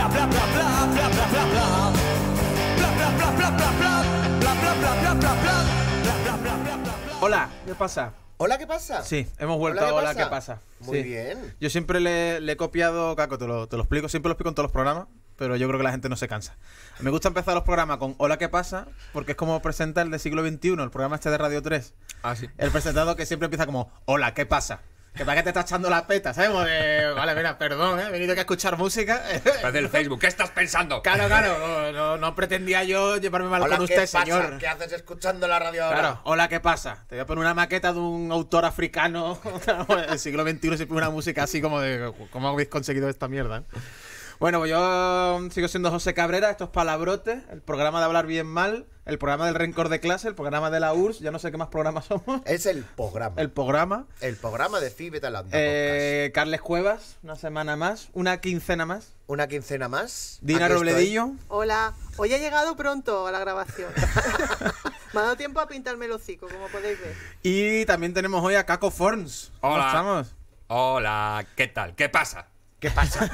Hola, ¿qué pasa? ¿Hola, qué pasa? Sí, hemos vuelto a Hola, ¿qué pasa? Muy sí. bien. Yo siempre le he copiado, Caco, te lo explico, siempre lo explico en todos los programas, pero yo creo que la gente no se cansa. Me gusta empezar los programas con Hola, ¿qué pasa? Porque es como presentar el de siglo XXI, el programa este de Radio 3. Ah, sí. El presentador que siempre empieza como Hola, ¿qué pasa? Que para qué te está echando la peta, ¿sabes? Vale, mira, perdón, he venido aquí a escuchar música. Parece el Facebook, ¿qué estás pensando? Claro, no pretendía yo llevarme mal con usted, ¿qué pasa? señor. ¿Qué haces escuchando la radio ahora? Claro, hola, ¿qué pasa? Te voy a poner una maqueta de un autor africano del siglo XXI, siempre una música así como de ¿cómo habéis conseguido esta mierda? Bueno, pues yo sigo siendo José Cabrera, esto es Palabrotes, el programa de hablar bien mal, el programa del rencor de clase, el programa de la URSS, ya no sé qué más programas somos. Es el programa. El programa. El programa de Phi Beta Lambda Carles Cuevas, una semana más, una quincena más. Una quincena más. Dina Aquí Robledillo. Hola, hoy he llegado pronto a la grabación. Me ha dado tiempo a pintarme el hocico, como podéis ver. Y también tenemos hoy a Caco Forns. ¿Cómo Hola. estamos? Hola, ¿qué tal? ¿Qué pasa? ¿Qué pasa?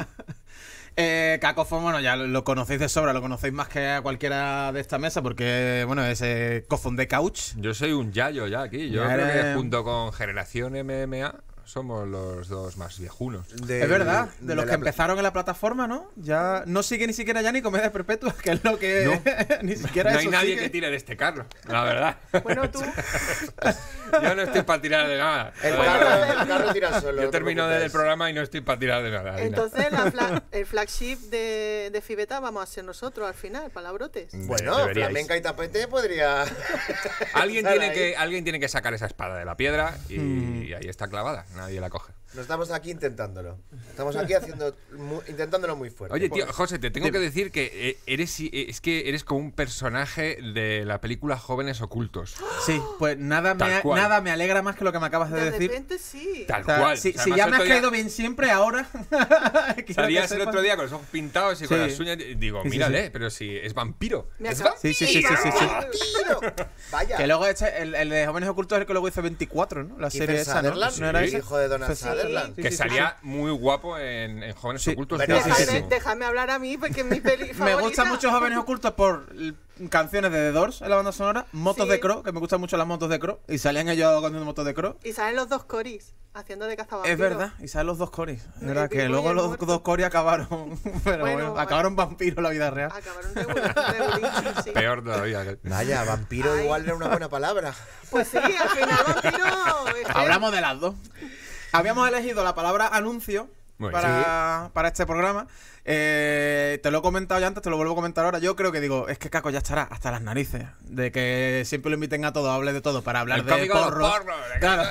Caco Forns, bueno, ya lo conocéis de sobra, lo conocéis más que a cualquiera de esta mesa porque, bueno, es cofón de couch. Yo soy un yayo ya aquí. Yo Ya creo que eres- junto con Generación MMA somos los dos más viejunos. Es verdad, de los que empezaron en la plataforma, ¿no? Ya no sigue ni siquiera ya ni Comedia Perpetua, que es lo que... No. ni siquiera No hay eso nadie sigue. que tire de este carro, la verdad. Bueno, tú, Yo no estoy para tirar de nada. El carro tira solo. Yo no te termino preocupes. del programa y no estoy para tirar de nada. Dina. entonces el flagship de Fibeta vamos a ser nosotros al final, palabrotes. Bueno, Deberíais. flamenca y tapete podría... Alguien estar tiene, ahí. alguien tiene que sacar esa espada de la piedra y ahí está clavada. Nadie la coge. No estamos aquí intentándolo. Estamos aquí intentándolo muy fuerte. Oye, tío, José, te tengo que decir que eres como un personaje de la película Jóvenes Ocultos. Sí, pues nada Tal cual. nada me alegra más que lo que me acabas de De decir. repente sí. Tal O sea, cual. si, O sea, si además ya el me has otro día caído bien siempre, ahora... quiero Salías que el sepas- otro día con los ojos pintados y con Sí. las uñas. Digo, Sí, sí, mírale, sí. pero si es vampiro. Me ¿Es acabo- Sí, sí, sí, sí, sí, sí. ¡Tiro! Vaya. Que luego el de Jóvenes Ocultos es el que luego hizo 24, ¿no? La Kiefer serie esa, ¿no? Sutherland, ¿No era sí, ese? hijo de Donald Sí. Sutherland. Sí, que sí, salía muy guapo en Jóvenes Sí. Ocultos. Pero- Sí, sí, sí. Déjame hablar a mí porque es mi peli Me favorita. gustan mucho Jóvenes Ocultos por canciones de The Doors en la banda sonora, motos Sí. de Crow, que me gustan mucho las motos de Crow, y salían ellos con motos de Crow. Y salen los dos coris haciendo de cazavampiros. Es verdad, y salen los dos coris. Es verdad que vivo y luego el los muerto. dos coris acabaron, pero Bueno, bueno, acabaron vampiros en la vida real. Acabaron regulinchis, sí. Peor todavía. Vaya, vampiro Ay. igual era una buena palabra. Pues sí, al final vampiro... es que- Hablamos de las dos. Habíamos elegido la palabra anuncio Muy para este programa. Te lo he comentado ya antes, te lo vuelvo a comentar ahora. Yo creo que digo, es que Caco ya estará hasta las narices de que siempre lo inviten a todo, hable de todo para hablar El de cómico de los porros. porros. Claro.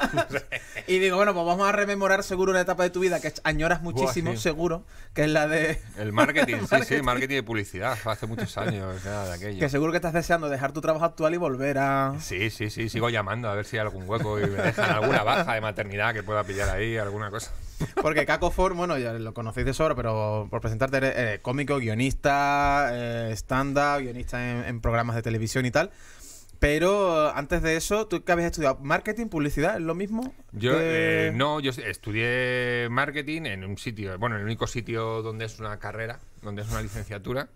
Y digo, bueno, pues vamos a rememorar seguro una etapa de tu vida que añoras muchísimo, sí. seguro, que es la de... El marketing, sí, marketing de publicidad. Hace muchos años ya de aquello. Que seguro que estás deseando dejar tu trabajo actual y volver a... Sí, sigo llamando a ver si hay algún hueco y me dejan alguna baja de maternidad que pueda pillar ahí, alguna cosa. Porque Caco Form, bueno, ya lo conocéis de sobra, pero por presentarte, eres cómico, guionista, stand-up, guionista en programas de televisión y tal. Pero antes de eso, ¿tú qué habías estudiado? ¿Marketing, publicidad? ¿Es lo mismo? Yo, que- no, yo estudié marketing en un sitio, bueno, en el único sitio donde es una carrera, donde es una licenciatura.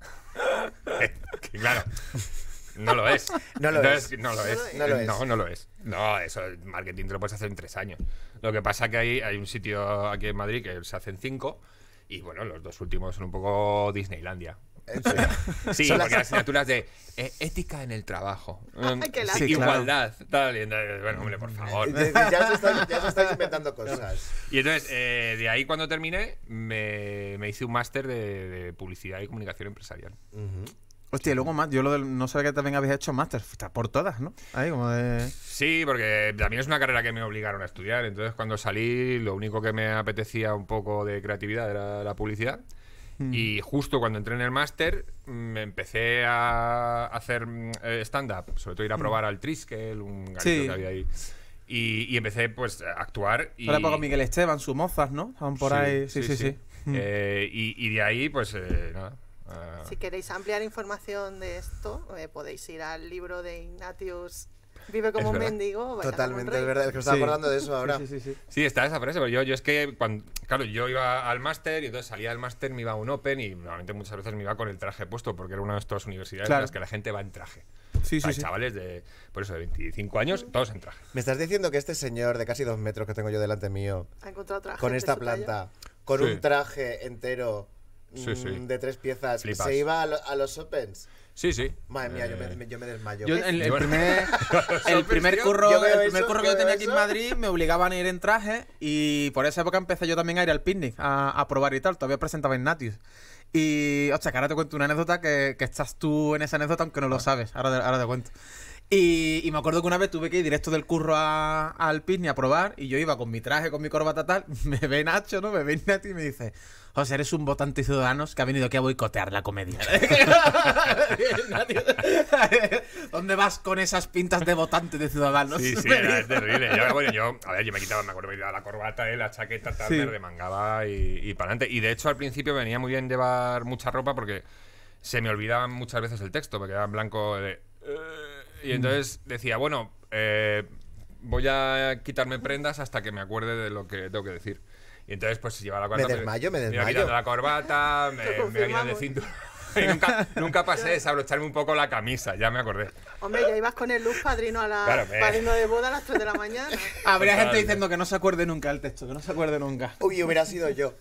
Que claro, no lo es. No lo Entonces, es. No lo es. No lo es. No lo es. No, eso, el marketing te lo puedes hacer en 3 años. Lo que pasa que hay un sitio aquí en Madrid que se hace en 5 y bueno, los dos últimos son un poco Disneylandia. Sí, Son porque las- asignaturas de ética en el trabajo, qué lástima. Sí, claro. igualdad, tal, y entonces, bueno, hombre, por favor. Ya se están inventando cosas. Y entonces, de ahí cuando terminé, me hice un máster de publicidad y comunicación empresarial. Hostia, y luego más, yo no sabía que también habías hecho máster. Estás por todas, ¿no? Ahí como de... Sí, porque también es una carrera que me obligaron a estudiar. Entonces, cuando salí, lo único que me apetecía un poco de creatividad era la publicidad. Y justo cuando entré en el máster, me empecé a hacer stand-up, sobre todo ir a probar al Triskel, un garito Sí. que había ahí. Y empecé pues a actuar. Y... Ahora poco Miguel Esteban, su Mozas, ¿no? Estaban por ahí. Sí. Y de ahí, pues nada. Si queréis ampliar información de esto, podéis ir al libro de Ignatius Vive como Es un verdad. mendigo. baila como un Totalmente, rey. es verdad. Es que me estaba acordando de eso ahora. Sí. Sí, está esa frase, pero yo es que, claro, yo iba al máster y entonces salía del máster, me iba a un Open y normalmente muchas veces me iba con el traje puesto porque era una de estas universidades Claro. en las que la gente va en traje. Sí, O sea, sí. chavales por eso, de 25 años, todos en traje. Me estás diciendo que este señor de casi 2 metros que tengo yo delante mío, Ha encontrado traje con de esta su talla. planta, con Sí. un traje entero Sí, sí. de 3 piezas, Flipas. se iba a los Opens. Sí, sí. Madre mía, yo me desmayo. Yo, el Bueno. primer Yo curro, veo el primer eso, curro que yo yo tenía veo aquí en eso. Madrid me obligaban a ir en traje y por esa época empecé yo también a ir al picnic a probar y tal. Todavía presentaba Ignatius. Y, hostia, que ahora te cuento una anécdota que estás tú en esa anécdota aunque no lo sabes. Ahora te cuento. Y me acuerdo que una vez tuve que ir directo del curro al picnic a probar y yo iba con mi traje, con mi corbata tal. Me ve Nacho, ¿no? Me ve Ignatius y me dice: José, eres un votante de Ciudadanos que ha venido aquí a boicotear la comedia. ¿Dónde vas con esas pintas de votante de Ciudadanos? Sí, sí, era terrible. Yo me quitaba, me acuerdo, me quitaba la corbata, la chaqueta, tal, Sí. me remangaba y para adelante. Y de hecho, al principio venía muy bien llevar mucha ropa porque se me olvidaba muchas veces el texto, me quedaba en blanco de... y entonces decía, bueno, voy a quitarme prendas hasta que me acuerde de lo que tengo que decir. Y entonces, pues llevaba la corbata. Me desmayo. Me iba quitando la corbata, Lo me iba quitando el confirmamos. cinturón. Y nunca pasé de desabrocharme un poco la camisa, ya me acordé. Hombre, ya ibas con el luz padrino Claro, padrino de boda a las 3 de la mañana. Habría gente Total. diciendo que no se acuerde nunca el texto, que no se acuerde nunca. Uy, hubiera sido yo.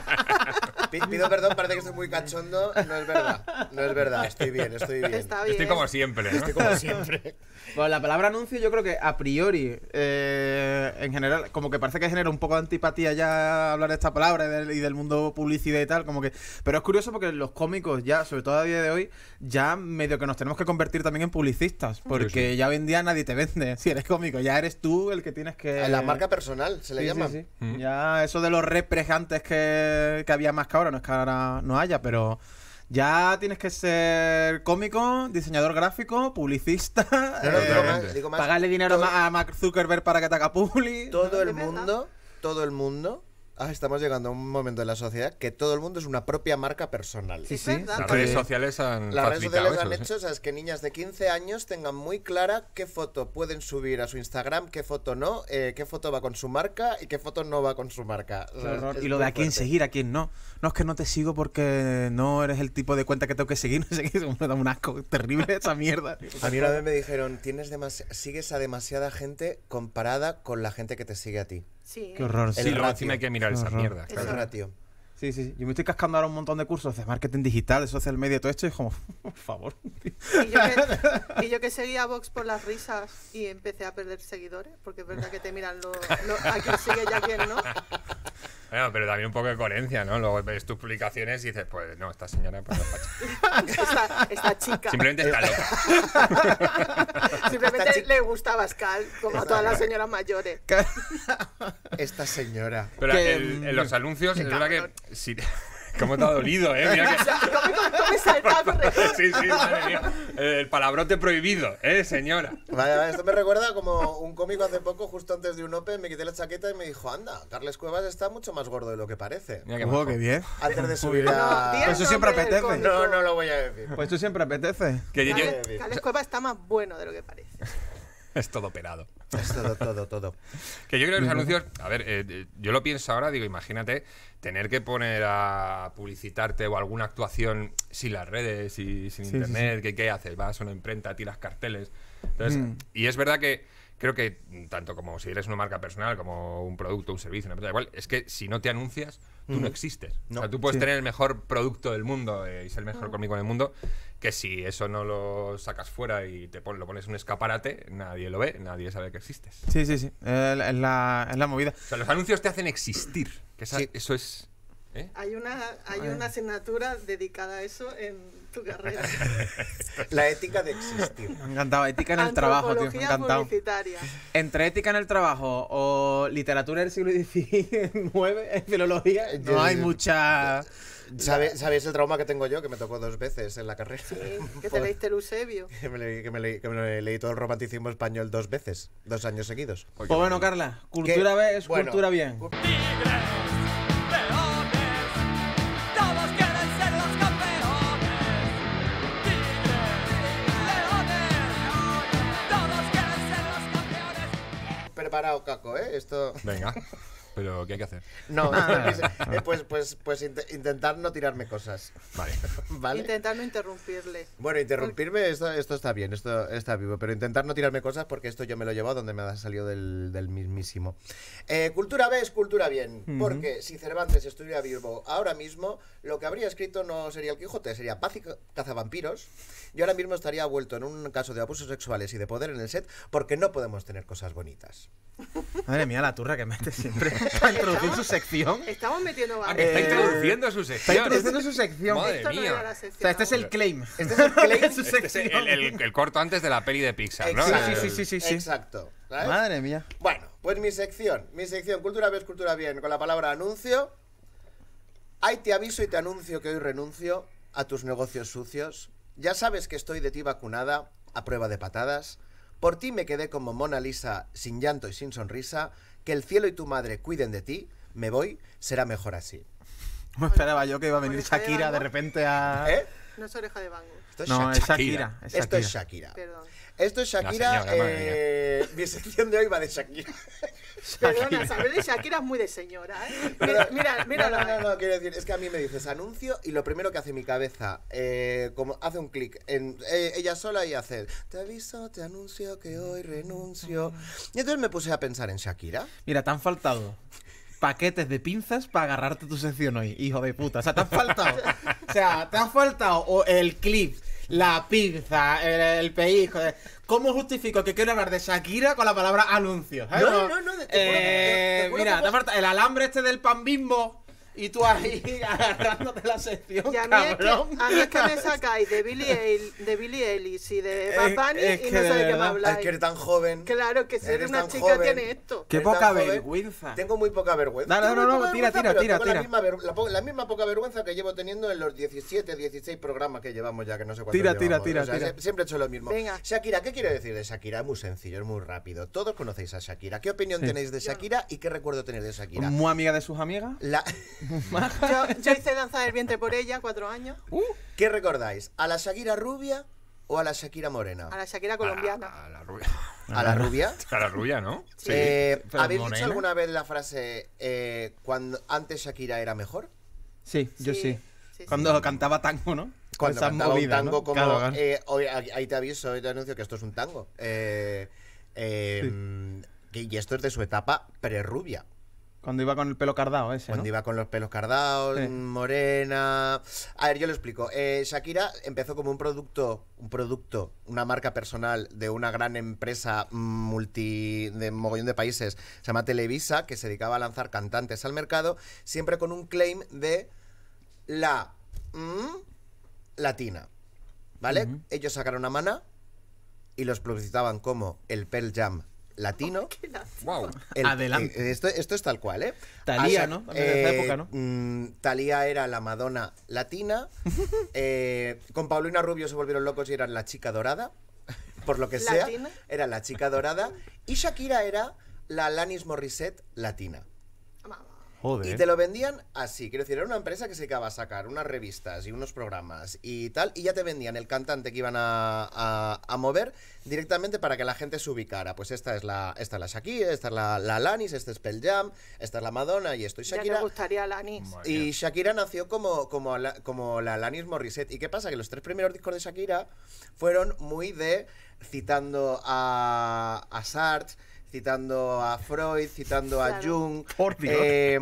Pido perdón, parece que estoy muy cachondo. No es verdad. No es verdad. Estoy bien. Está bien. Estoy como siempre, ¿no? Como siempre. Bueno, la palabra anuncio yo creo que a priori, en general, como que parece que genera un poco de antipatía ya hablar de esta palabra y del mundo publicidad y tal, como que... Pero es curioso porque los cómicos ya, sobre todo a día de hoy, ya medio que nos tenemos que convertir también en publicistas, porque Sí, sí. ya hoy en día nadie te vende si eres cómico, ya eres tú el que tienes que... La marca personal se le Sí, llama. sí. Mm. Ya eso de los repres antes que había más que ahora, no es que ahora no haya, pero ya tienes que ser cómico, diseñador gráfico, publicista, No, no, Totalmente. digo más. pagarle dinero todo- a Mark Zuckerberg para que te haga publi. Todo el ¿De verdad? mundo. Estamos llegando a un momento en la sociedad que todo el mundo es una propia marca personal. Sí, Sí, es verdad. Las porque- redes sociales han Las redes facilitado sociales han eso, hecho, ¿sabes? Que niñas de 15 años tengan muy clara qué foto pueden subir a su Instagram, qué foto no, qué foto va con su marca y qué foto no va con su marca. Qué horror. Es Y lo de muy a quién fuerte. seguir, a quién no. No, es que no te sigo porque no eres el tipo de cuenta que tengo que seguir. No sé qué, me da un asco terrible esa mierda. A mí una vez me dijeron, sigues a demasiada gente comparada con la gente que te sigue a ti. Sí. Qué horror. El Sí, Sí, luego ratio. encima hay que mirar Qué esa horror. mierda. El claro. ratio. sí. Yo me estoy cascando ahora un montón de cursos de marketing digital, de social media y todo esto. Y es como, por favor. Y yo que seguía a Vox por las risas y empecé a perder seguidores, porque es verdad que te miran a quién sigue y a quién no. Bueno, pero también un poco de coherencia, ¿no? Luego ves tus publicaciones y dices, pues no, esta señora pues, no es facha. Esta chica. Simplemente está loca. Simplemente Esta chica- le gustaba Pascal, como a todas las señoras mayores. Esta señora. Pero Que, en los anuncios, es verdad cabrón. que... Sí, ¿cómo te ha dolido, Mira que... ¿Cómo me salta por Sí, madre mía. El palabrote prohibido, señora. Vale, esto me recuerda como un cómico hace poco, justo antes de un Open, me quité la chaqueta y me dijo, anda, Carles Cuevas está mucho más gordo de lo que parece. Mira qué Ojo, majo. qué bien. Antes de subir No, a... di el Pues eso siempre nombre del apetece. cómico. No, no lo voy a decir. Pues tú siempre apetece. Que yo- Carles Cueva está más bueno de lo que parece. es todo operado. Es todo. Que yo creo que los anuncios, a ver, yo lo pienso ahora, digo, imagínate tener que poner a publicitarte o alguna actuación sin las redes y sin Sí, internet, ¿qué haces? Vas a una imprenta, tiras carteles. Entonces, y es verdad que creo que tanto como si eres una marca personal, como un producto, un servicio, una empresa, igual, es que si no te anuncias, tú no existes. No. O sea, tú puedes Sí. tener el mejor producto del mundo y ser el mejor cómico del mundo, que si eso no lo sacas fuera y lo pones en un escaparate, nadie lo ve, nadie sabe que existes. Sí. Es la movida. O sea, los anuncios te hacen existir. Que Sí. eso es. ¿Eh? Hay una asignatura dedicada a eso en tu carrera. La ética de existir. Me ha encantado. Ética en el trabajo, tío. Me ha Antropología encantado. publicitaria. Entre ética en el trabajo o literatura del siglo XIX en filología, no hay mucha... ¿Sabéis el trauma que tengo yo? Que me tocó 2 veces en la carrera. Sí, que te leíste el Eusebio. Que me leí todo el romanticismo español 2 veces, 2 años seguidos. Pues bueno, Carla, cultura B es Bueno, cultura bien. Tigres, leones, todos quieren ser los campeones. Tigres, leones, todos quieren ser preparado, Caco, ¿eh? Esto... Venga, pero ¿qué hay que hacer? No, pues intentar no tirarme cosas. Vale. ¿Vale? Intentar no interrumpirle. Bueno, interrumpirme, esto está bien, esto está vivo, pero intentar no tirarme cosas porque esto yo me lo he llevado donde me ha salido del mismísimo. Cultura B es cultura bien, porque si Cervantes estuviera vivo ahora mismo, lo que habría escrito no sería el Quijote, sería Paz y cazavampiros. Yo ahora mismo estaría vuelto en un caso de abusos sexuales y de poder en el set porque no podemos tener cosas bonitas. Madre mía, la turra que mete siempre para introducir su sección. Estamos metiendo Ah, varios. que está introduciendo su Está sección. introduciendo su sección. Madre Esto no mía. era la O sección sea, este es el aún. claim. Este es el claim. Su Este es sección. el corto antes de la peli de Pixar, ¿no? Exacto. Sí. Exacto. ¿sabes? Madre mía. Bueno, pues mi sección, cultura B es cultura bien, con la palabra anuncio. Ahí te aviso y te anuncio que hoy renuncio a tus negocios sucios. Ya sabes que estoy de ti vacunada, a prueba de patadas. Por ti me quedé como Mona Lisa, sin llanto y sin sonrisa. Que el cielo y tu madre cuiden de ti. Me voy, será mejor así. No esperaba yo que iba a venir Oreja de Shakira de Van Gogh. repente a... ¿Eh? No es oreja de Van Gogh. Esto es No, es Shakira. Shakira. Esto es Shakira. Perdón. Esto es Shakira. La señora, madre Mi sección de hoy va de Shakira. Perdona, saber de Shakira es muy de señora, ¿eh? Mira, No, quiero decir, es que a mí me dices anuncio y lo primero que hace mi cabeza, como hace un clic en ella sola y hace, te aviso, te anuncio que hoy renuncio. Y entonces me puse a pensar en Shakira. Mira, te han faltado paquetes de pinzas para agarrarte tu sección hoy, hijo de puta. O sea, te han faltado. O sea, te han faltado el clip, la pinza, el pellizco. ¿Cómo justifico que quiero hablar de Shakira con la palabra anuncio? ¿Sabes? No, te juro Mira, que te ha faltado el alambre este del pan Bimbo y tú ahí agarrándote la sección, Y a mí, cabrón. a mí es que me sacáis de Billie Eilish y de Bad Bunny es y que no de sé de qué me verdad. habláis. Es que eres tan joven. Claro, que ser Eres una tan chica joven. tiene esto. Qué Eres poca tan joven. vergüenza. Tengo muy poca vergüenza. No, Tengo muy poca tira, vergüenza, pero tira. tengo la misma poca vergüenza que llevo teniendo en los 17, 16 programas que llevamos ya, que no sé cuántos Tira, llevamos. tira. Siempre he hecho lo mismo. Venga. Shakira, ¿qué quiere decir de Shakira? Es muy sencillo, es muy rápido. Todos conocéis a Shakira. ¿Qué opinión tenéis de Shakira y qué recuerdo tenéis de Shakira? Muy amiga de sus amigas. Yo hice danza del vientre por ella 4 años. ¿Qué recordáis? ¿A la Shakira rubia o a la Shakira morena? A la Shakira colombiana. A la rubia. ¿A la rubia? A la rubia, ¿no? pero ¿Habéis morena. dicho alguna vez la frase cuando antes Shakira era mejor? Sí, yo sí. Sí. Cuando cantaba tango, ¿no? Cuando Esas cantaba un movidas, tango ¿no? como... Claro, claro. hoy, ahí te aviso, hoy te anuncio que esto es un tango. Y esto es de su etapa prerrubia. Cuando iba con el pelo cardado ese, Cuando ¿no? iba con los pelos cardados, Sí. morena... A ver, yo lo explico. Shakira empezó como un producto, una marca personal de una gran empresa de mogollón de países, se llama Televisa, que se dedicaba a lanzar cantantes al mercado, siempre con un claim de la latina. ¿Vale? Ellos sacaron a Maná y los publicitaban como el Pearl Jam latino. Wow. Adelante. Esto es tal cual, ¿eh? Thalía, O sea, ¿no? También de esa época, ¿no? Thalía era la Madonna latina. Con Paulina Rubio se volvieron locos y eran la chica dorada. Por lo que sea, ¿Latina? era la chica dorada. Y Shakira era la Alanis Morissette latina. Joder. Y te lo vendían así. Quiero decir, era una empresa que se dedicaba a sacar unas revistas y unos programas y tal, y ya te vendían el cantante que iban a mover directamente para que la gente se ubicara. Pues esta es la Shakira, esta es la Alanis, este es Pearl Jam, esta es la Madonna y esto. Y Ya Shakira, me gustaría la Anis. y Shakira nació como la Alanis Morissette. ¿Y qué pasa? Que los 3 primeros discos de Shakira fueron muy de citando a Sartre, citando a Freud, citando a Claro. Jung. Por Dios.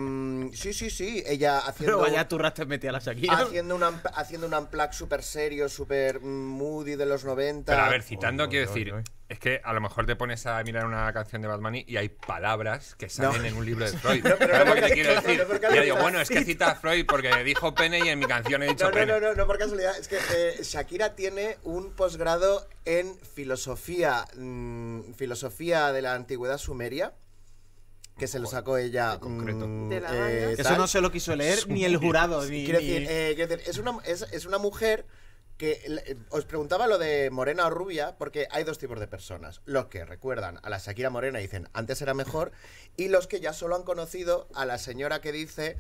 Sí. Ella haciendo... Pero vaya turras te metí a la Shakira. Haciendo un unplug súper serio, súper moody de los 90. Pero a ver, citando, Oy, quiero oy, decir, oy. es que a lo mejor te pones a mirar una canción de Bad Bunny y hay palabras que salen No. en un libro de Freud. No, pero ¿Sabes no lo que te porque- quiero no, decir? no porque Y yo digo, lo bueno, es que cita a Freud porque dijo pene y en mi canción he dicho pene. No, por casualidad. Es que Shakira tiene un posgrado en filosofía de la antigüedad sumeria, que se lo sacó ella. concreto. De la banda. Eso no se lo quiso leer ni el jurado. Ni, Quiero ni- decir, es una mujer que... Os preguntaba lo de morena o rubia, porque hay 2 tipos de personas. Los que recuerdan a la Shakira morena y dicen, antes era mejor, y los que ya solo han conocido a la señora que dice...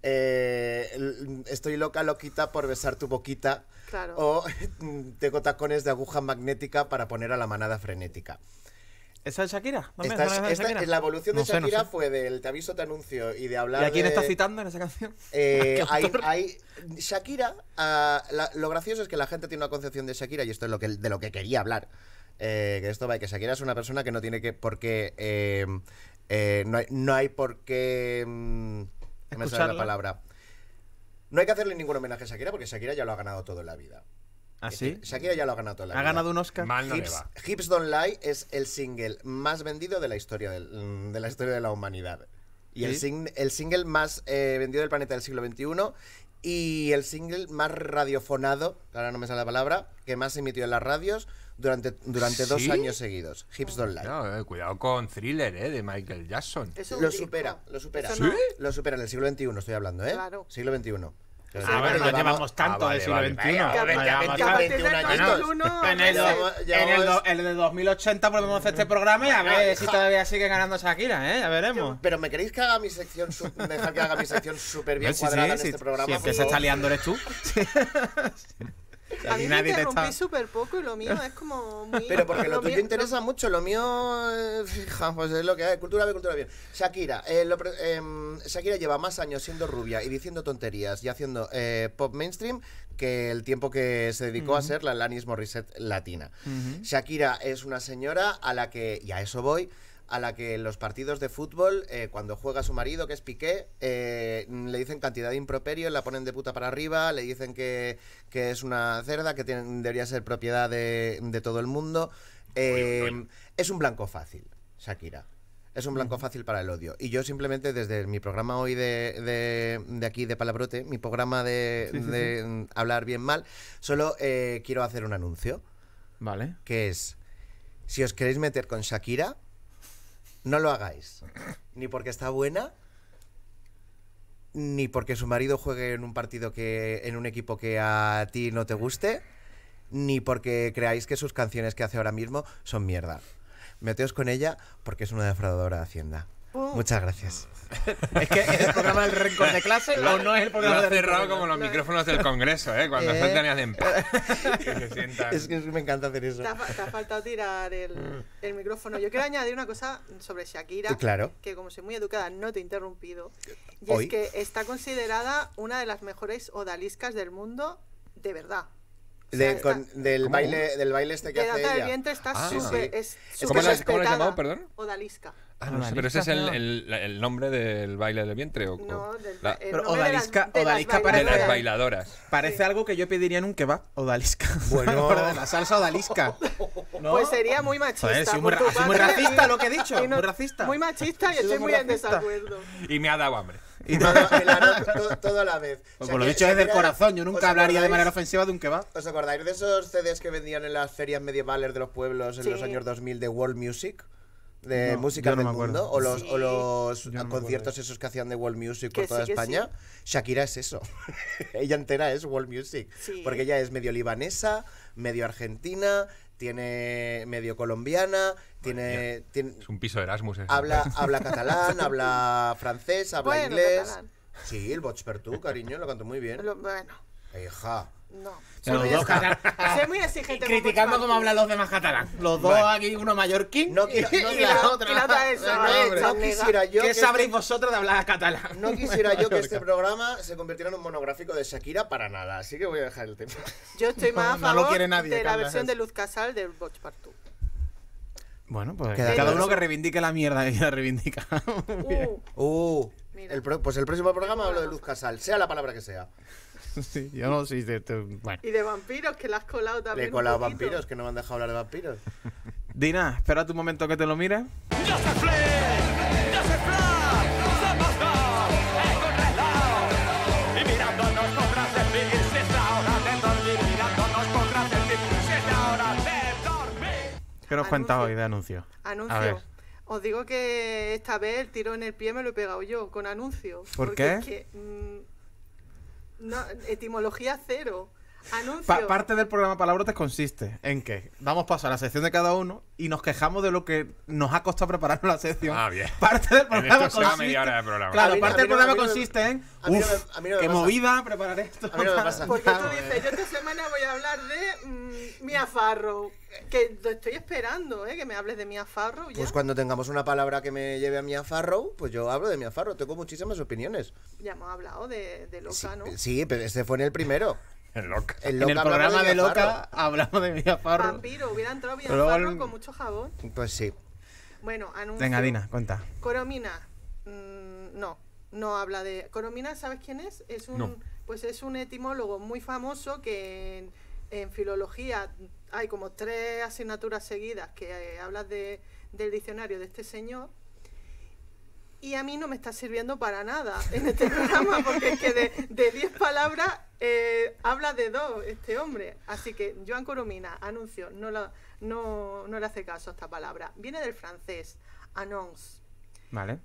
estoy loquita por besar tu boquita. Claro. O tengo tacones de aguja magnética para poner a la manada frenética. ¿Esa es Shakira? ¿Dónde? Esta ¿Esa es Shakira? la evolución de No sé, no Shakira sé. fue del te aviso, te anuncio y de ¿Y hablar a quién de... está citando en esa canción? Shakira, lo gracioso es que la gente tiene una concepción de Shakira, y esto es de lo que quería hablar. Que esto va, que Shakira es una persona que no tiene que por qué no hay por qué no me sale la Escucharla. palabra. No hay que hacerle ningún homenaje a Shakira porque Shakira ya lo ha ganado todo en la vida. ¿Ah, sí? Shakira ya lo ha ganado toda la ¿Ha vida. ganado un Oscar? Mal no le va. Hips Don't Lie es el single más vendido de la historia de la humanidad. Y ¿Sí? el single más vendido del planeta del siglo XXI y el single más radiofonado, que ahora no me sale la palabra, que más se emitió en las radios durante 2 ¿Sí? años seguidos. Hips Don't Lie. No, cuidado con Thriller, de Michael Jackson. Es un Lo disco. supera, lo supera. Eso no. Lo supera en el siglo XXI, estoy hablando, ¿eh? Claro. Siglo XXI. Ah, bueno, no llevamos tanto vale, del siglo vale. XXI. Venga, No que a llevamos 20, Que a tanto. partir del 21 años. 2001, En el, Llevamos- en el de 2080 volvemos a hacer este programa y a ver si todavía sigue ganando Shakira, ¿eh? Ya veremos. Pero ¿me queréis que haga mi sección dejar que haga mi sección súper bien Sí, cuadrada en sí, este programa? Si el que se está liando eres tú. A mí Aquí me nadie te interrumpí está... súper poco y lo mío es como muy... Pero porque lo tuyo mío- interesa mucho, lo mío, fija, pues es lo que hay, cultura bien. Shakira, Shakira lleva más años siendo rubia y diciendo tonterías y haciendo pop mainstream que el tiempo que se dedicó a ser la Alanis Morissette latina. Shakira es una señora a la que, y a eso voy, a la que en los partidos de fútbol, cuando juega su marido, que es Piqué, le dicen cantidad de improperios, la ponen de puta para arriba, le dicen que es una cerda, que debería ser propiedad de todo el mundo. Es un blanco fácil, Shakira. Es un blanco fácil para el odio. Y yo simplemente desde mi programa hoy de aquí de Palabrote, mi programa de hablar bien mal, solo quiero hacer un anuncio, Vale. que es, si os queréis meter con Shakira, no lo hagáis. Ni porque está buena, ni porque su marido juegue en un partido en un equipo que a ti no te guste, ni porque creáis que sus canciones que hace ahora mismo son mierda. Meteos con ella porque es una defraudadora de Hacienda. Muchas gracias. Es que es el programa del rencor de clase o no es el Lo programa ha del cerrado rencor. como los micrófonos del Congreso, cuando sueltan y hacen que se sientan. Es que me encanta hacer eso. Te ha faltado tirar el micrófono. Yo quiero añadir una cosa sobre Shakira. Claro. Que como soy muy educada, no te he interrumpido. Y Hoy. es que está considerada una de las mejores odaliscas del mundo, de verdad. O sea, Del baile este que de hace Danza del ella. Vientre está Ah. súper. Sí, Es sí. ¿Cómo súper la has respetada. llamado, perdón? Odalisca. Ah, no sé, pero ese es el nombre del baile del vientre. ¿O, No, del, la- el Pero nombre de las- odalisca- de las odalisca de parece- las bailadoras. bailadoras. Parece algo que yo pediría en un kebab. Odalisca. Bueno. Por de la salsa odalisca. ¿No? Pues sería muy machista. Joder, sí, muy, por tu así muy parte. racista lo que he dicho. Y no- Muy racista. Muy machista y Ha sido estoy muy muy en racista. desacuerdo. Y me ha dado hambre. Todo a la vez. Pues por lo dicho desde el corazón. Yo ¿os nunca hablaría de acordáis- manera ofensiva de un kebab. ¿Os acordáis de esos CDs que vendían en las ferias medievales de los pueblos en Sí. los años 2000 de World Music? De No, música yo no del me acuerdo. mundo. O los, Sí. o los Yo no me conciertos esos que hacían de World Music Que por toda sí, que España. Shakira es eso. Ella entera es World Music. Sí. Porque ella es medio libanesa, medio argentina, tiene medio colombiana, tiene Es un piso de Erasmus. ese. habla catalán, habla francés, habla Bueno, inglés. catalán. Sí, el Boig per tu, cariño, lo canto muy bien. Bueno, Hija. no. Los Soy dos soy muy exigente. criticando con cómo hablan los demás catalán. Los dos Vale. aquí, uno mallorquín No y, quiero- no y quiero- la otra. y la otra es, No, hombre, hombre. No quisiera yo ¿Qué que sabréis vosotros de hablar catalán? No quisiera yo que este programa se convirtiera en un monográfico de Shakira para nada, así que voy a dejar el tema. Yo estoy más a No lo favor quiere nadie, de la Carla, versión es. de Luz Casal del Boig Partout. Bueno, pues Queda cada claro. uno que reivindique la mierda que quiera reivindicar. Mira. El próximo programa hablo de Luz Casal, sea la palabra que sea. Sí, yo no sé. Bueno. Y de vampiros, que la has colado Le también. he colado un poquito. vampiros, que no me han dejado hablar de vampiros. Dina, espera tu momento que te lo mires. Yo soy Flynn, yo soy Flash, somos dos, en un reloj. Y mirándonos podrás decir si es la hora de dormir. Mirándonos podrás decir si es la hora de dormir. ¿Qué nos cuentas Anuncio. hoy de anuncio? Anuncio. A ver. Os digo que esta vez el tiro en el pie me lo he pegado yo, con anuncios. ¿Por Porque qué? es que, no, etimología cero. Anuncio. Parte del programa Palabrotes consiste en que damos paso a la sección de cada uno y nos quejamos de lo que nos ha costado prepararnos la sección. Ah, bien. Parte del En programa esto se va consiste... media hora de programa. Claro, A mí no- parte a del mí no- programa a mí no me- consiste en... a mí no me- Uf, a mí no me qué pasa. movida preparar esto. A mí no me pasa. Porque tú dices, yo esta semana voy a hablar de Mia Farrow. Que lo estoy esperando, que me hables de Mia Farrow ya. Pues cuando tengamos una palabra que me lleve a Mia Farrow, pues yo hablo de Mia Farrow. Tengo muchísimas opiniones. Ya hemos hablado de Loca, ¿no? Sí, pero este fue en el primero. Loca. En En el Loca programa hablamos de Mia Loca hablamos de Mia Farrow. Vampiro, hubiera entrado Mia Pero luego Farrow el- con mucho jabón. Farrow. Pues sí. Bueno, anuncio. Venga, Dina, cuenta. Coromina, no habla de... Coromina, ¿sabes quién es? No. Pues es un etimólogo muy famoso que en filología hay como 3 asignaturas seguidas que hablan del diccionario de este señor. Y a mí no me está sirviendo para nada en este programa, porque es que de 10 palabras habla de 2 este hombre. Así que Joan Coromina, anuncio, no le hace caso a esta palabra. Viene del francés, annonce. Vale.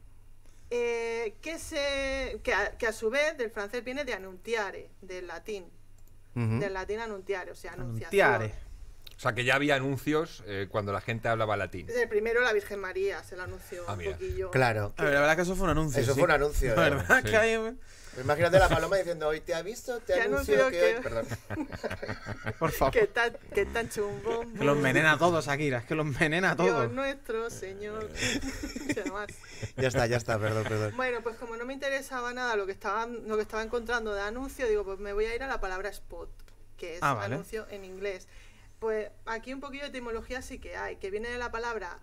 Que a su vez del francés viene de annunciare, del latín. Del latín annunciare, o sea, anunciación. Anunciare. O sea, que ya había anuncios cuando la gente hablaba latín. El primero la Virgen María se lo anunció Ah, un mira. poquillo. Claro. A ver, la verdad que eso fue un anuncio. Eso sí. fue un anuncio. La verdad Sí. que hay... Imagínate la paloma diciendo, hoy te ha visto, te Te anuncio anuncio que... que- Perdón. Por favor. Que está chumbón. Que los envenena a todos, Akira. Es que los envenena a Dios todos. nuestro, Señor. Nada más. Ya está, perdón. Bueno, pues como no me interesaba nada lo que estaba encontrando de anuncio, digo, pues me voy a ir a la palabra spot, que es Vale. anuncio en inglés. Pues aquí un poquillo de etimología sí que hay, que viene de la palabra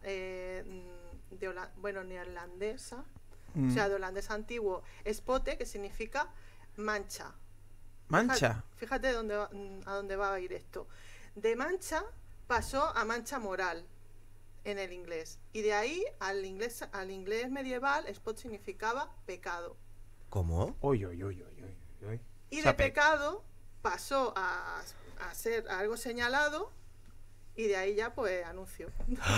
neerlandesa, o sea, de holandés antiguo, spote, que significa mancha. Mancha. Fíjate a dónde va a ir esto. De mancha pasó a mancha moral en el inglés. Y de ahí al inglés medieval, spot significaba pecado. ¿Cómo? Uy. Y O sea, de pecado pasó a ser algo señalado y de ahí ya pues anuncio.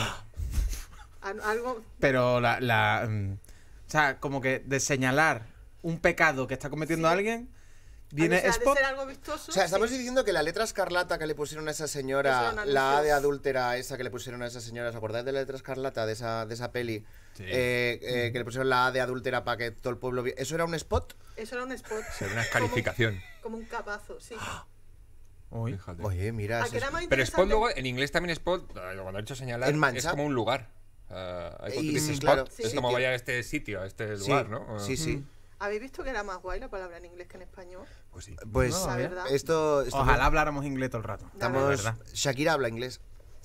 Algo Pero o sea, como que de señalar un pecado que está cometiendo Sí. alguien, viene o sea, spot. de ser algo vistoso. O sea, estamos sí. diciendo que la letra escarlata que le pusieron a esa Eso señora, era un la A anuncio. de adúltera esa que le pusieron a esa señora, ¿os acordáis de la letra escarlata de esa peli? Sí. Que le pusieron la A de adúltera para que todo el pueblo viera. ¿Eso era un spot? Eso era un spot. Era una calificación. Como un capazo, sí. Uy. Fíjate. Oye, mira. ¿A que era más Pero spot interesante? luego, en inglés también spot, cuando he hecho señalar, En mancha. es como un lugar. Hay cuando Y dices sí, spot, claro, es sí, como tío. vaya a este sitio, a este Sí, lugar, ¿no? sí. ¿Habéis visto que era más guay la palabra en inglés que en español? Pues sí. Pues No, La verdad. esto... Ojalá habláramos inglés todo el rato. Estamos... verdad. Shakira habla inglés.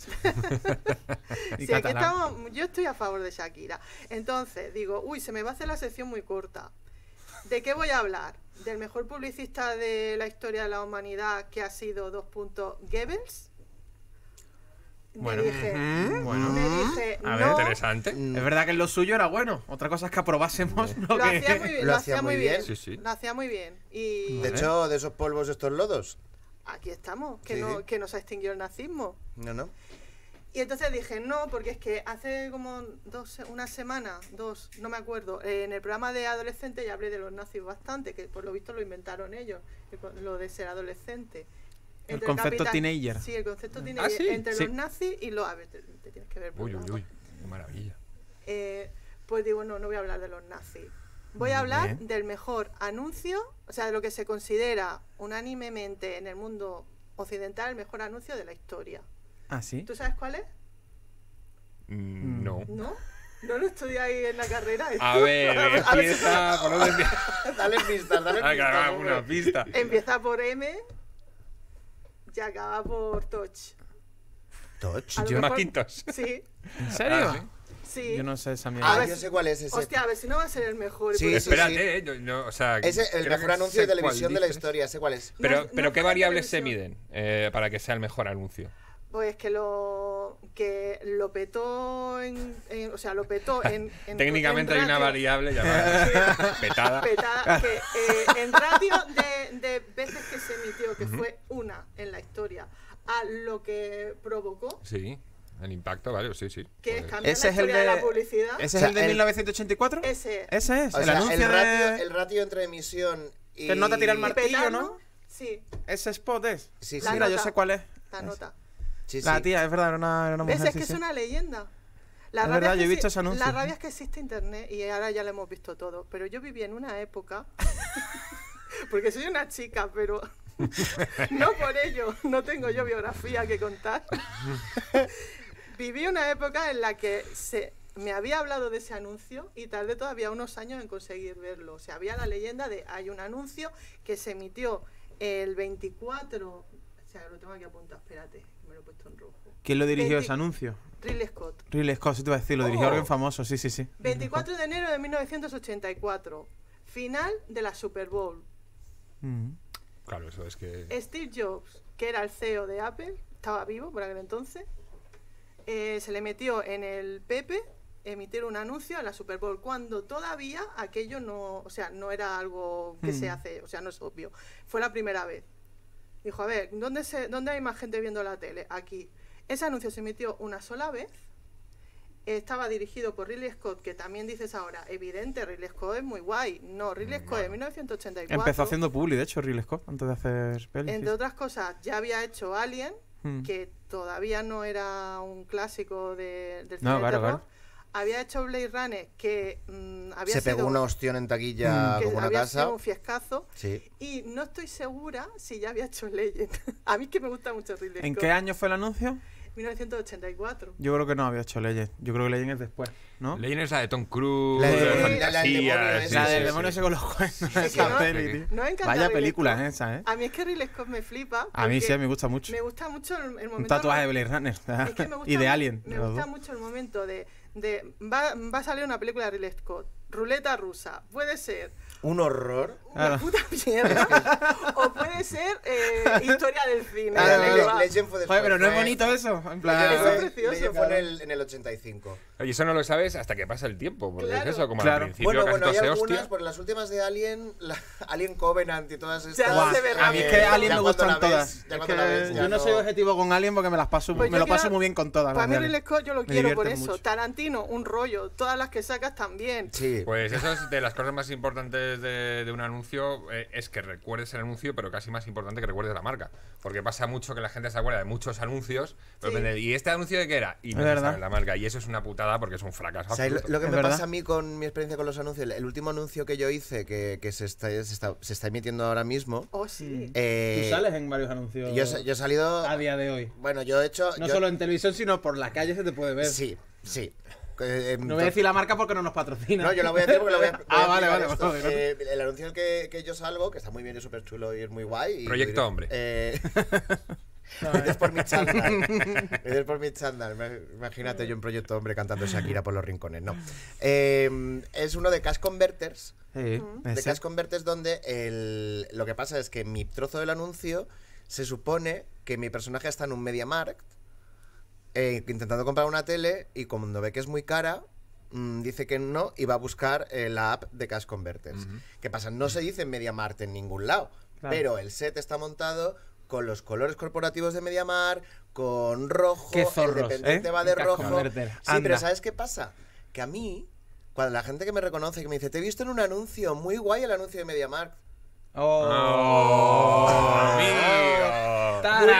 Y Sí, aquí catalán. yo estoy a favor de Shakira. Entonces, digo, uy, se me va a hacer la sección muy corta. ¿De qué voy a hablar? ¿Del mejor publicista de la historia de la humanidad que ha sido Goebbels? Bueno. Me dije, Bueno. A ver, no, Interesante. Es verdad que lo suyo era bueno. Otra cosa es que aprobásemos lo lo que... hacía muy bien. Lo Lo hacía hacía muy muy bien. bien. Sí, sí. Lo hacía muy bien. Y De hecho, de esos polvos, estos lodos. aquí estamos, Sí, sí. que nos ha extinguido el nazismo. No. Y entonces dije, no, porque es que hace como una semana, no me acuerdo, en el programa de adolescentes ya hablé de los nazis bastante, que por lo visto lo inventaron ellos, lo de ser adolescente. El concepto teenager. Sí, el concepto teenager. sí, entre sí. los nazis y los... A ver, te tienes que ver el Uy, programa. qué maravilla. Pues digo, no voy a hablar de los nazis. Voy a hablar Bien. del mejor anuncio, o sea, de lo que se considera unánimemente en el mundo occidental el mejor anuncio de la historia. Ah, sí. ¿Tú sabes cuál es? No. ¿No? ¿No lo estudiáis en la carrera? A ver, A ver si- empieza. ¿Por dónde empieza? Dale pistas, dale Ah, pistas. claro, hombre. una pista. Empieza por M y acaba por Touch. Touch. A lo John mejor- Macintosh. Sí, ¿En serio? Ah, sí. Yo no sé esa A mierda. ver yo si- sé cuál es ese. Hostia, a ver si no va a ser el mejor. Sí, porque- sí, Espérate, yo no, o sea. Es el creo mejor que anuncio de sé cuál televisión de la dices. historia, sé cuál es. Pero, No, pero no ¿qué fue de variables se televisión. miden para que sea el mejor anuncio? Pues que lo petó o sea, lo petó en Técnicamente en hay una ratio- variable llamada petada. petada, que en ratio de veces que se emitió, que fue una en la historia, a lo que provocó, Sí, el impacto, vale, sí, sí. que es Pues- cambiar Ese la es el historia de de... la publicidad. ¿Ese O sea, es el de el- 1984? Ese. Ese es, O el sea, anuncio de... el ratio entre emisión y... Que no te tira el Y martillo, petarlo, ¿no? Sí, Ese spot es. Sí, La sí. Mira, yo nota. sé cuál es. la nota. Sí, La sí. tía, es verdad, era una ¿Ves? mujer. Es sí, que sí. es una leyenda. La Es rabia verdad, es yo he que visto ese anuncio. La rabia es que existe internet y ahora ya lo hemos visto todo. Pero yo viví en una época, porque soy una chica, pero no por ello, no tengo yo biografía que contar. Viví una época en la que me había hablado de ese anuncio y tardé todavía unos años en conseguir verlo. O sea, había la leyenda de hay un anuncio que se emitió el 24... O sea, lo tengo aquí apuntado, espérate, que me lo he puesto en rojo. ¿Quién lo dirigió 20 ese anuncio? Ridley Scott. Ridley Scott, sí te iba a decir, lo dirigió Oh. alguien famoso, sí, sí, sí. 24 de enero de 1984. Final de la Super Bowl. Mm. Claro, eso es que... Steve Jobs, que era el CEO de Apple, estaba vivo por aquel entonces, se le metió en el Pepe emitir un anuncio en la Super Bowl cuando todavía aquello no, o sea, no era algo que se hace, o sea, no es obvio. Fue la primera vez. Dijo, a ver, ¿dónde hay más gente viendo la tele? Aquí. Ese anuncio se emitió una sola vez. Estaba dirigido por Ridley Scott, que también dices ahora, evidente, Ridley Scott es muy guay. No, Ridley Scott en 1984. Empezó haciendo publi, de hecho, Ridley Scott, antes de hacer pelis. Entre otras cosas, ya había hecho Alien, que todavía no era un clásico del cine No, de claro, terror. claro. Había hecho Blade Runner, que había Se sido, pegó una ostión en taquilla que como una había casa. sido un fiescazo. Sí. Y no estoy segura si ya había hecho Legend. A mí que me gusta mucho Ridley ¿En Scott. qué año fue el anuncio? 1984. Yo creo que no había hecho Legend. Yo creo que Legend es después, ¿no? Legend es la de Tom Cruise, La de del las demonio fantasías, ese. sí, La sí, del sí. demonio ese con los cuernos. Es que Esa no- peli, tío. No me encanta Vaya Ridley película Scott. es esa, ¿eh? A mí es que Ridley Scott me flipa. A mí sí, porque me gusta mucho. Me gusta mucho el momento... Un tatuaje de Blade Runner. Es que me gusta, Y de Alien. Me los gusta dos. mucho el momento de va a salir una película de Ridley Scott, Ruleta Rusa. Puede ser Un horror. una Claro. puta mierda o puede ser historia del cine. Claro, de claro. verdad. Legend fue después. Joder, pero no es fue- bonito eso. En Legend plan. Eso fue- es precioso. Legend fue en el 85. Y eso no lo sabes hasta que pasa el tiempo, porque Claro. es eso, como Claro. al principio Bueno, casi todo hay se algunas, hostia. por las últimas de Alien, Alien Covenant y todas estas. Ya Guau, se ve a mí es rápido. que Alien ya me cuando gustan la ves, todas. ya Es cuando que la ves, ya yo no soy objetivo con Alien porque me las paso, Pues me yo lo paso quiero- muy bien con todas. Para las mí de Ridley Alien. Scott yo lo Me quiero por divierten eso. mucho. Tarantino, un rollo. Todas las que sacas también. Sí. Pues eso es de las cosas más importantes de un anuncio, es que recuerdes el anuncio, pero casi más importante que recuerdes la marca. Porque pasa mucho que la gente se acuerda de muchos anuncios, pero Sí. depende, ¿y este anuncio de qué era? Y no Es se verdad. sabe la marca. Y eso es una putada porque es un fracaso O sea, absoluto. lo que Es me verdad. pasa a mí con mi experiencia con los anuncios, el último anuncio que yo hice, que se está emitiendo ahora mismo. Oh, sí. eh, Tú sales en varios anuncios yo he salido. a día de hoy. Bueno, yo he hecho. No yo- solo en televisión, sino por la calle se te puede ver. Sí, sí. No voy a decir la marca porque no nos patrocina. No, yo la voy a decir porque la voy a. voy Ah, a vale, explicar vale, esto. vale. El anuncio en el que yo salgo, que está muy bien y súper chulo y es muy guay. y Proyecto lo diré. Hombre. Es por mi chándal. Es por mi chándal. Imagínate yo en Proyecto Hombre cantando Shakira por los rincones. No. Es uno de Cash Converters. Sí, De ese. Cash Converters donde lo que pasa es que en mi trozo del anuncio se supone que mi personaje está en un MediaMarkt intentando comprar una tele y cuando ve que es muy cara dice que no y va a buscar la app de Cash Converters. ¿Qué pasa? No se dice MediaMarkt en ningún lado, Claro. pero el set está montado con los colores corporativos de MediaMarkt, con rojo, Qué el zorros, dependiente ¿eh? va de Cash rojo. Converter, Sí, pero anda. ¿sabes qué pasa? Que a mí, cuando la gente que me reconoce, que me dice, te he visto en un anuncio, muy guay el anuncio de MediaMarkt. Oh, amigo.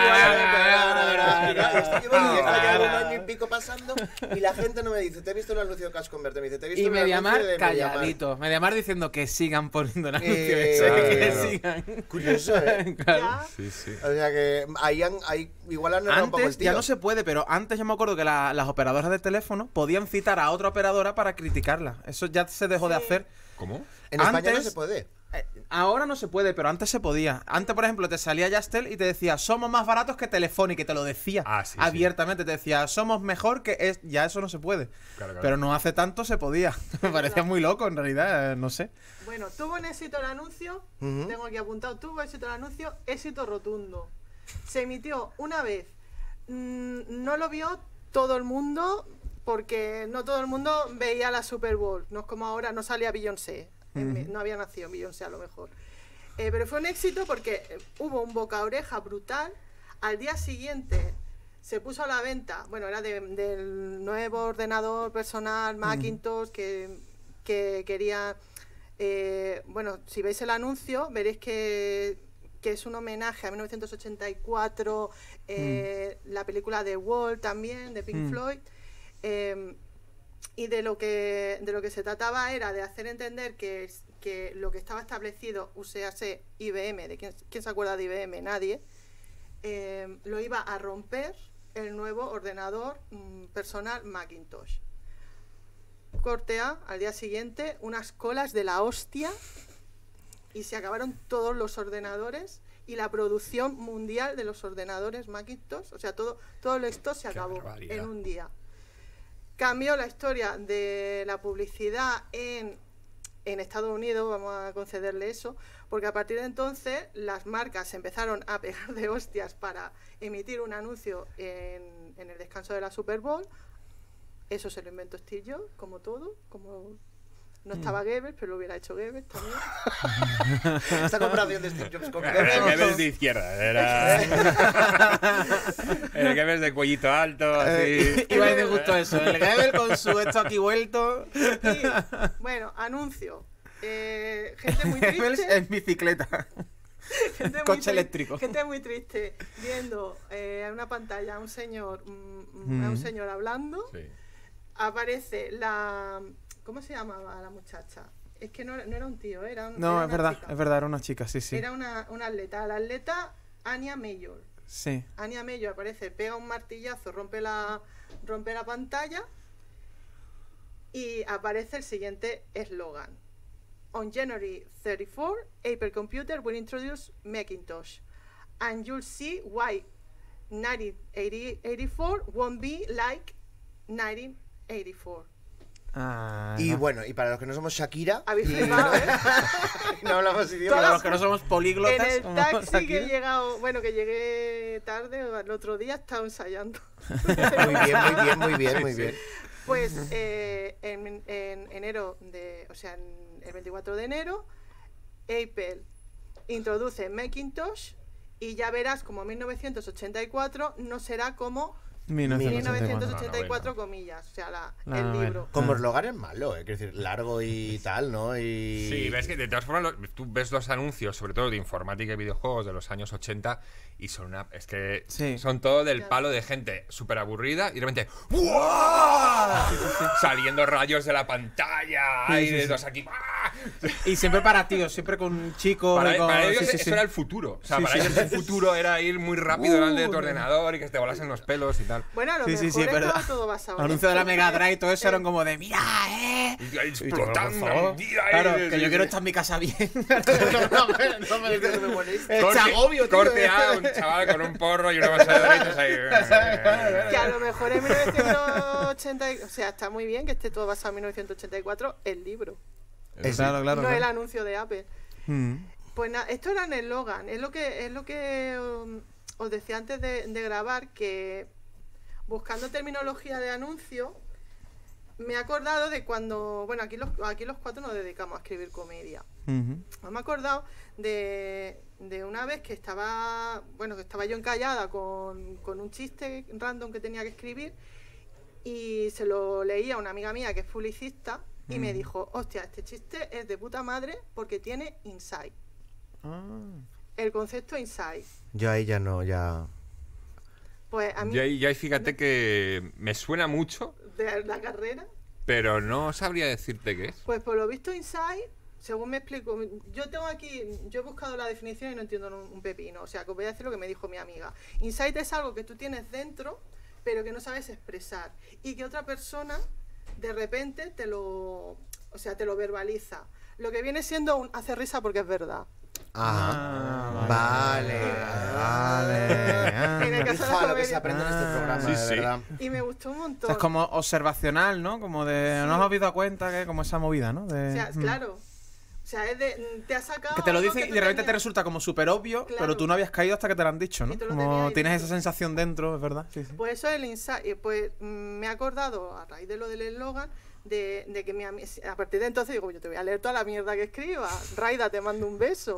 Esto lleva ya un año y pico pasando y la gente no me dice, te he visto en un anuncio de Cash Converter, me dice, te he visto Y en un anuncio Mediamar de calladito. Mediamar diciendo que sigan poniendo el anuncio Claro, ese, que claro. sigan. Curioso, ¿eh? Claro. Ya. Sí, sí. O sea que ahí igual han errado un poco el Antes tío. ya no se puede, pero antes yo me acuerdo que las operadoras de teléfono podían citar a otra operadora para criticarla. Eso ya se dejó de Sí. hacer. ¿Cómo? En España no antes- se puede. Ahora no se puede, pero antes se podía. Antes, por ejemplo, te salía Yastel y te decía, somos más baratos que Telefónica, y te lo decía Ah, sí, sí. abiertamente. Te decía, somos mejor que es. Ya eso no se puede. Claro, claro. Pero no hace tanto se podía. Me parecía muy loco, en realidad, no sé. Bueno, tuvo un éxito el anuncio, Ujú. tengo aquí apuntado, tuvo éxito el anuncio, éxito rotundo. Se emitió una vez, no lo vio todo el mundo, porque no todo el mundo veía la Super Bowl, no es como ahora, no salía Beyoncé, no había nacido Beyoncé a lo mejor. Pero fue un éxito porque hubo un boca a oreja brutal, al día siguiente se puso a la venta, bueno, era del nuevo ordenador personal Macintosh que quería... bueno, si veis el anuncio, veréis que que es un homenaje a 1984, la película The Wall también, de Pink Floyd. Y de lo que se trataba era de hacer entender que lo que estaba establecido, UCAC, IBM, de ¿quién se acuerda de IBM? Nadie, lo iba a romper el nuevo ordenador personal Macintosh. Corte A, al día siguiente, unas colas de la hostia y se acabaron todos los ordenadores y la producción mundial de los ordenadores Macintosh, o sea, todo esto se acabó en un día. Cambió la historia de la publicidad en Estados Unidos, vamos a concederle eso, porque a partir de entonces las marcas se empezaron a pegar de hostias para emitir un anuncio en el descanso de la Super Bowl. Eso se lo inventó Steve Jobs, como todo, como no estaba Goebbels, pero lo hubiera hecho Goebbels también. Esta comparación de Steve Jobs con El Goebbels de izquierda, era el Goebbels de cuellito alto, así. Iba a decir justo eso, el Goebbels con su esto aquí vuelto. Y, bueno, anuncio. Gente muy Goebbels triste. en bicicleta. Gente muy Coche eléctrico. Gente muy triste viendo en una pantalla a un señor hablando. Sí. Aparece la... ¿Cómo se llamaba la muchacha? Es que no era un tío, era No, era es una verdad, chica. es verdad, era una chica, sí, sí. Era una atleta. La atleta Anya Mayor. Sí. Anya Mayor aparece, pega un martillazo, rompe la pantalla y aparece el siguiente eslogan. On January 34, Apple Computer will introduce Macintosh. And you'll see why 1984 won't be like 1984. Ah, Y no. bueno, y para los que no somos Shakira, Habéis flipado, ¿eh? no hablamos idioma. Para los que no somos En políglotas. el como taxi aquí. que he llegado, bueno, que llegué tarde, el otro día estaba ensayando. Muy bien. Pues en enero, en el 24 de enero, Apple introduce Macintosh y ya verás como 1984 no será como 1984 comillas, o sea, el libro. Como eslogan es malo, quiero decir, largo y tal, ¿no? Y... Sí, ves que de todas formas tú ves los anuncios, sobre todo de informática y videojuegos de los años 80 y es que Sí. son todo del palo de gente súper aburrida y de repente ¡buah! Saliendo rayos de la pantalla y de los aquí ¡ah! Y siempre para tíos, siempre con un chico. y con... Para ellos sí, sí, eso sí. era el futuro. O sea, Sí, para sí. ellos el futuro era ir muy rápido delante de tu ordenador y que te volasen los pelos y tal. Bueno, a lo Sí, mejor sí, es verdad. estaba todo basado en Anuncio de la esto. Mega Drive y todo eso eran como de mira, Y ahí Y tú, explotando por favor. mentira, Claro, sí, que yo sí. quiero estar en mi casa bien. no me digas que me molesta. Este agobio, tío. Corte A, un chaval con un porro y una base de doritos ahí. Que a lo mejor en 1980, o sea, está muy bien que esté todo basado en 1984, el libro, Claro, claro. no el claro. anuncio de Apple. Mm. Pues nada, esto era en el eslogan, es lo que os decía antes de grabar, que buscando terminología de anuncio, me he acordado de cuando, bueno, aquí los cuatro nos dedicamos a escribir comedia. Ujú. Me he acordado de una vez que estaba yo encallada con un chiste random que tenía que escribir y se lo leí a una amiga mía que es publicista y me dijo, hostia, este chiste es de puta madre porque tiene insight. Ah. El concepto insight. Yo ahí ya no, ya... Pues a mí, Y ahí fíjate que me suena mucho, de la carrera, pero no sabría decirte qué es. pues por lo visto insight, según me explico, yo he buscado la definición y no entiendo un pepino, o sea, que os voy a decir lo que me dijo mi amiga. Insight es algo que tú tienes dentro, pero que no sabes expresar, y que otra persona de repente te lo verbaliza. Lo que viene siendo un hace risa porque es verdad. Ah, vale. En el caso de la Ufa, lo que se comedia. aprende en este programa, Sí, de sí. verdad. Y me gustó un O montón. sea, es como observacional, ¿no? Como de. Sí. ¿No os habéis dado cuenta que como esa movida, ¿no? De, O sea, claro. O sea, es de. Te ha sacado. Que te lo algo dicen que y tú de repente te tenías. resulta como súper obvio, Claro. pero tú no habías caído hasta que te lo han dicho, ¿no? Y tú lo Como tenías ahí tienes dentro. esa sensación dentro, es verdad. Sí, sí. Pues eso es el insight. Pues me he acordado, a raíz de lo del eslogan, de que a partir de entonces digo, yo te voy a leer toda la mierda que escriba. Raida, te mando un beso.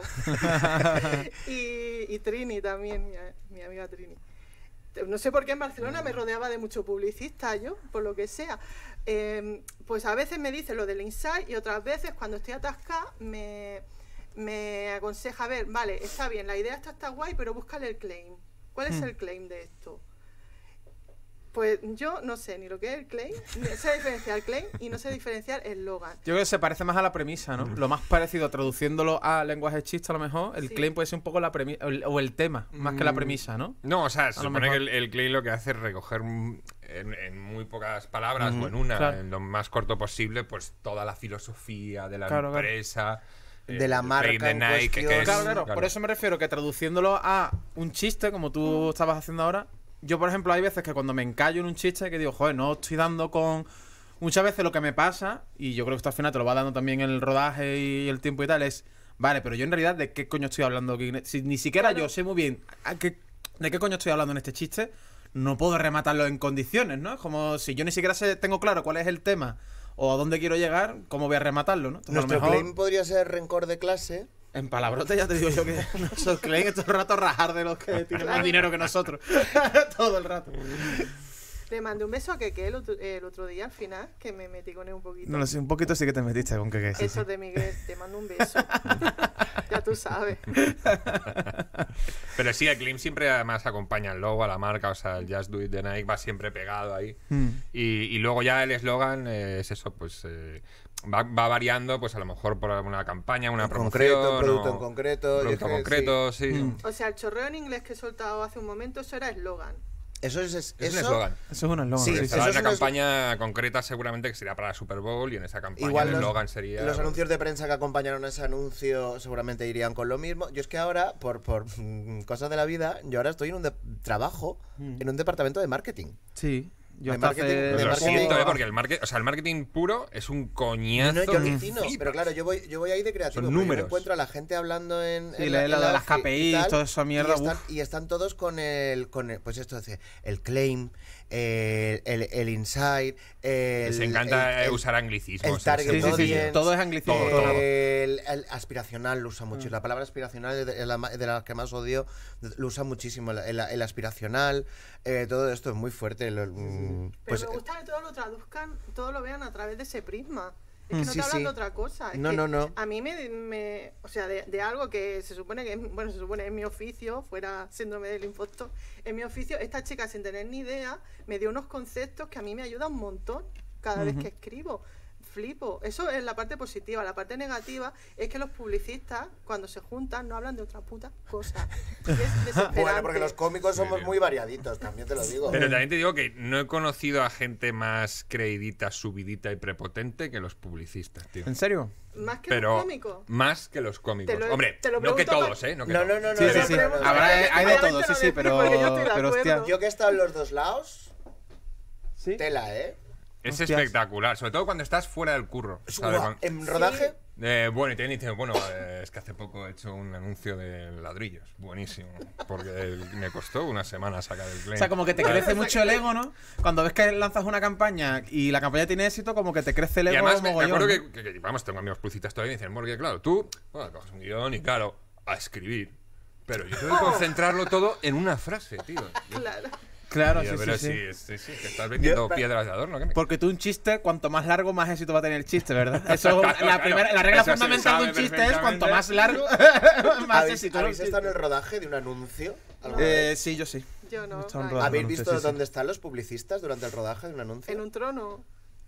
y Trini también, mi amiga Trini. No sé por qué en Barcelona me rodeaba de mucho publicista yo, por lo que sea. Pues a veces me dice lo del insight y otras veces cuando estoy atascada me aconseja, a ver, vale, está bien, la idea está guay, pero búscale el claim. ¿Cuál es el claim de esto? Pues yo no sé ni lo que es el claim, ni sé diferenciar el claim y no sé diferenciar el eslogan. Yo creo que se parece más a la premisa, ¿no? Lo más parecido, traduciéndolo a lenguaje chiste, a lo mejor, el Sí. claim puede ser un poco la premisa, o el tema, más que la premisa, ¿no? No, o sea, se A lo supone que mejor. el claim lo que hace es recoger en muy pocas palabras o en una, claro. en lo más corto posible, pues toda la filosofía de la Claro, claro. empresa, De la el marca claim de en Nike, que cuestión. es- Claro, por eso me refiero que traduciéndolo a un chiste, como tú estabas haciendo ahora, yo, por ejemplo, hay veces que cuando me encallo en un chiste que digo, joder, no estoy dando con... Muchas veces lo que me pasa, y yo creo que esto al final te lo va dando también el rodaje y el tiempo y tal, es, vale, pero yo en realidad, ¿de qué coño estoy hablando aquí? Si ni siquiera yo sé muy bien de qué coño estoy hablando en este chiste, no puedo rematarlo en condiciones, ¿no? Es como si yo ni siquiera tengo claro cuál es el tema o a dónde quiero llegar, ¿cómo voy a rematarlo, no? Entonces, a lo Nuestro mejor, claim podría ser rencor de clase. en palabrote ya te digo yo que nosotros creen todo el rato rajar de los que tienen más dinero que nosotros. Todo el rato. Le mandé un beso a Keke el otro día al final, que me metí con él un poquito. No lo sé, un poquito sí que te metiste con que sí, Eso sí. de Miguel, te mando un beso. Ya tú sabes. Pero sí, el claim siempre además acompaña al logo, a la marca, o sea, el Just Do It de Nike va siempre pegado ahí. Y luego ya el eslogan es eso, pues va variando, pues a lo mejor por alguna campaña, una En promoción. concreto, un producto o en concreto. un producto Yo creo que concreto, sí. O sea, el chorreo en inglés que he soltado hace un momento, eso era eslogan. Eso es Es un eso. eslogan. Eso es un eslogan. Sí, sí, sí. Será eso es una un campaña concreta seguramente que sería para la Super Bowl y en esa campaña Igual el los, eslogan sería... los anuncios de prensa que acompañaron ese anuncio seguramente irían con lo mismo. Yo es que ahora, por cosas de la vida, yo ahora estoy en un trabajo en un departamento de marketing. Sí. Yo De hasta marketing- hace... de Lo marketing- siento, porque el marketing puro es un coñazo. No, yo que alucino, flipas. pero claro, yo voy ahí de creativo. Son porque yo me números. encuentro a la gente hablando en. Sí, en lo en de las FI y KPIs, tal, toda esa mierda, Y están todos con el. Pues esto hace. El claim, el insight. Les encanta el- usar anglicismos. el target Sí, sí, sí, audience, todo es anglicismo. Todo. el aspiracional lo usa mucho. La palabra aspiracional es de las que más odio. Lo usa muchísimo. El aspiracional. Todo esto es muy fuerte. Pero Pues, me gusta que todo lo traduzcan, todo lo vean a través de ese prisma. Es que no Sí, te hablan sí. de otra cosa. Es No, que no. A mí o sea, de algo que se supone que es mi oficio, fuera síndrome del impostor, en mi oficio, esta chica sin tener ni idea me dio unos conceptos que a mí me ayudan un montón cada vez que escribo. Flipo. Eso es la parte positiva. La parte negativa es que los publicistas, cuando se juntan, no hablan de otra puta cosa. Y es desesperante. bueno, porque los cómicos somos Sí. muy variaditos, también te lo digo. Pero también te digo que no he conocido a gente más creidita, subidita y prepotente que los publicistas, tío. ¿En serio? Más que Pero los cómicos. más que los cómicos. Te lo- Hombre, te lo no que pregunto todos, ¿eh? No, que No, todos. no, no, Sí, no, sí, no, sí. no, no, no. Hay de todo, sí, sí, pero... Porque yo estoy de pero hostia. acuerdo. Yo que he estado en los dos lados, ¿Sí? tela, Es Hostias. espectacular, sobre todo cuando estás fuera del curro. ¿sabes? Guau, en rodaje, Bueno, y te dicen, bueno, es que hace poco he hecho un anuncio de ladrillos. Buenísimo. Porque me costó una semana sacar el claim. O sea, como que te crece mucho el ego, ¿no? Cuando ves que lanzas una campaña y la campaña tiene éxito, como que te crece el Y ego además me mogollón, acuerdo ¿no? que, vamos, tengo amigos publicistas todavía y me dicen, porque claro, tú, bueno, coges un guión y claro, a escribir. Pero yo tengo que concentrarlo todo en una frase, tío. Claro. Claro, Y sí, a ver, sí, sí. que estás vendiendo Yo- piedras de adorno. ¿qué? Porque tú un chiste, cuanto más largo, más éxito va a tener el chiste, ¿verdad? Eso Claro, la regla Eso se fundamental de un sabe chiste es cuanto perfectamente. más largo, más éxito. ¿no? ¿habéis estado en el rodaje de un anuncio? ¿Alguna vez? Sí, yo sí. Yo no. Está un Ay, rodaje. ¿Habéis anuncio, visto sí, sí. dónde están los publicistas durante el rodaje de un anuncio? En un trono.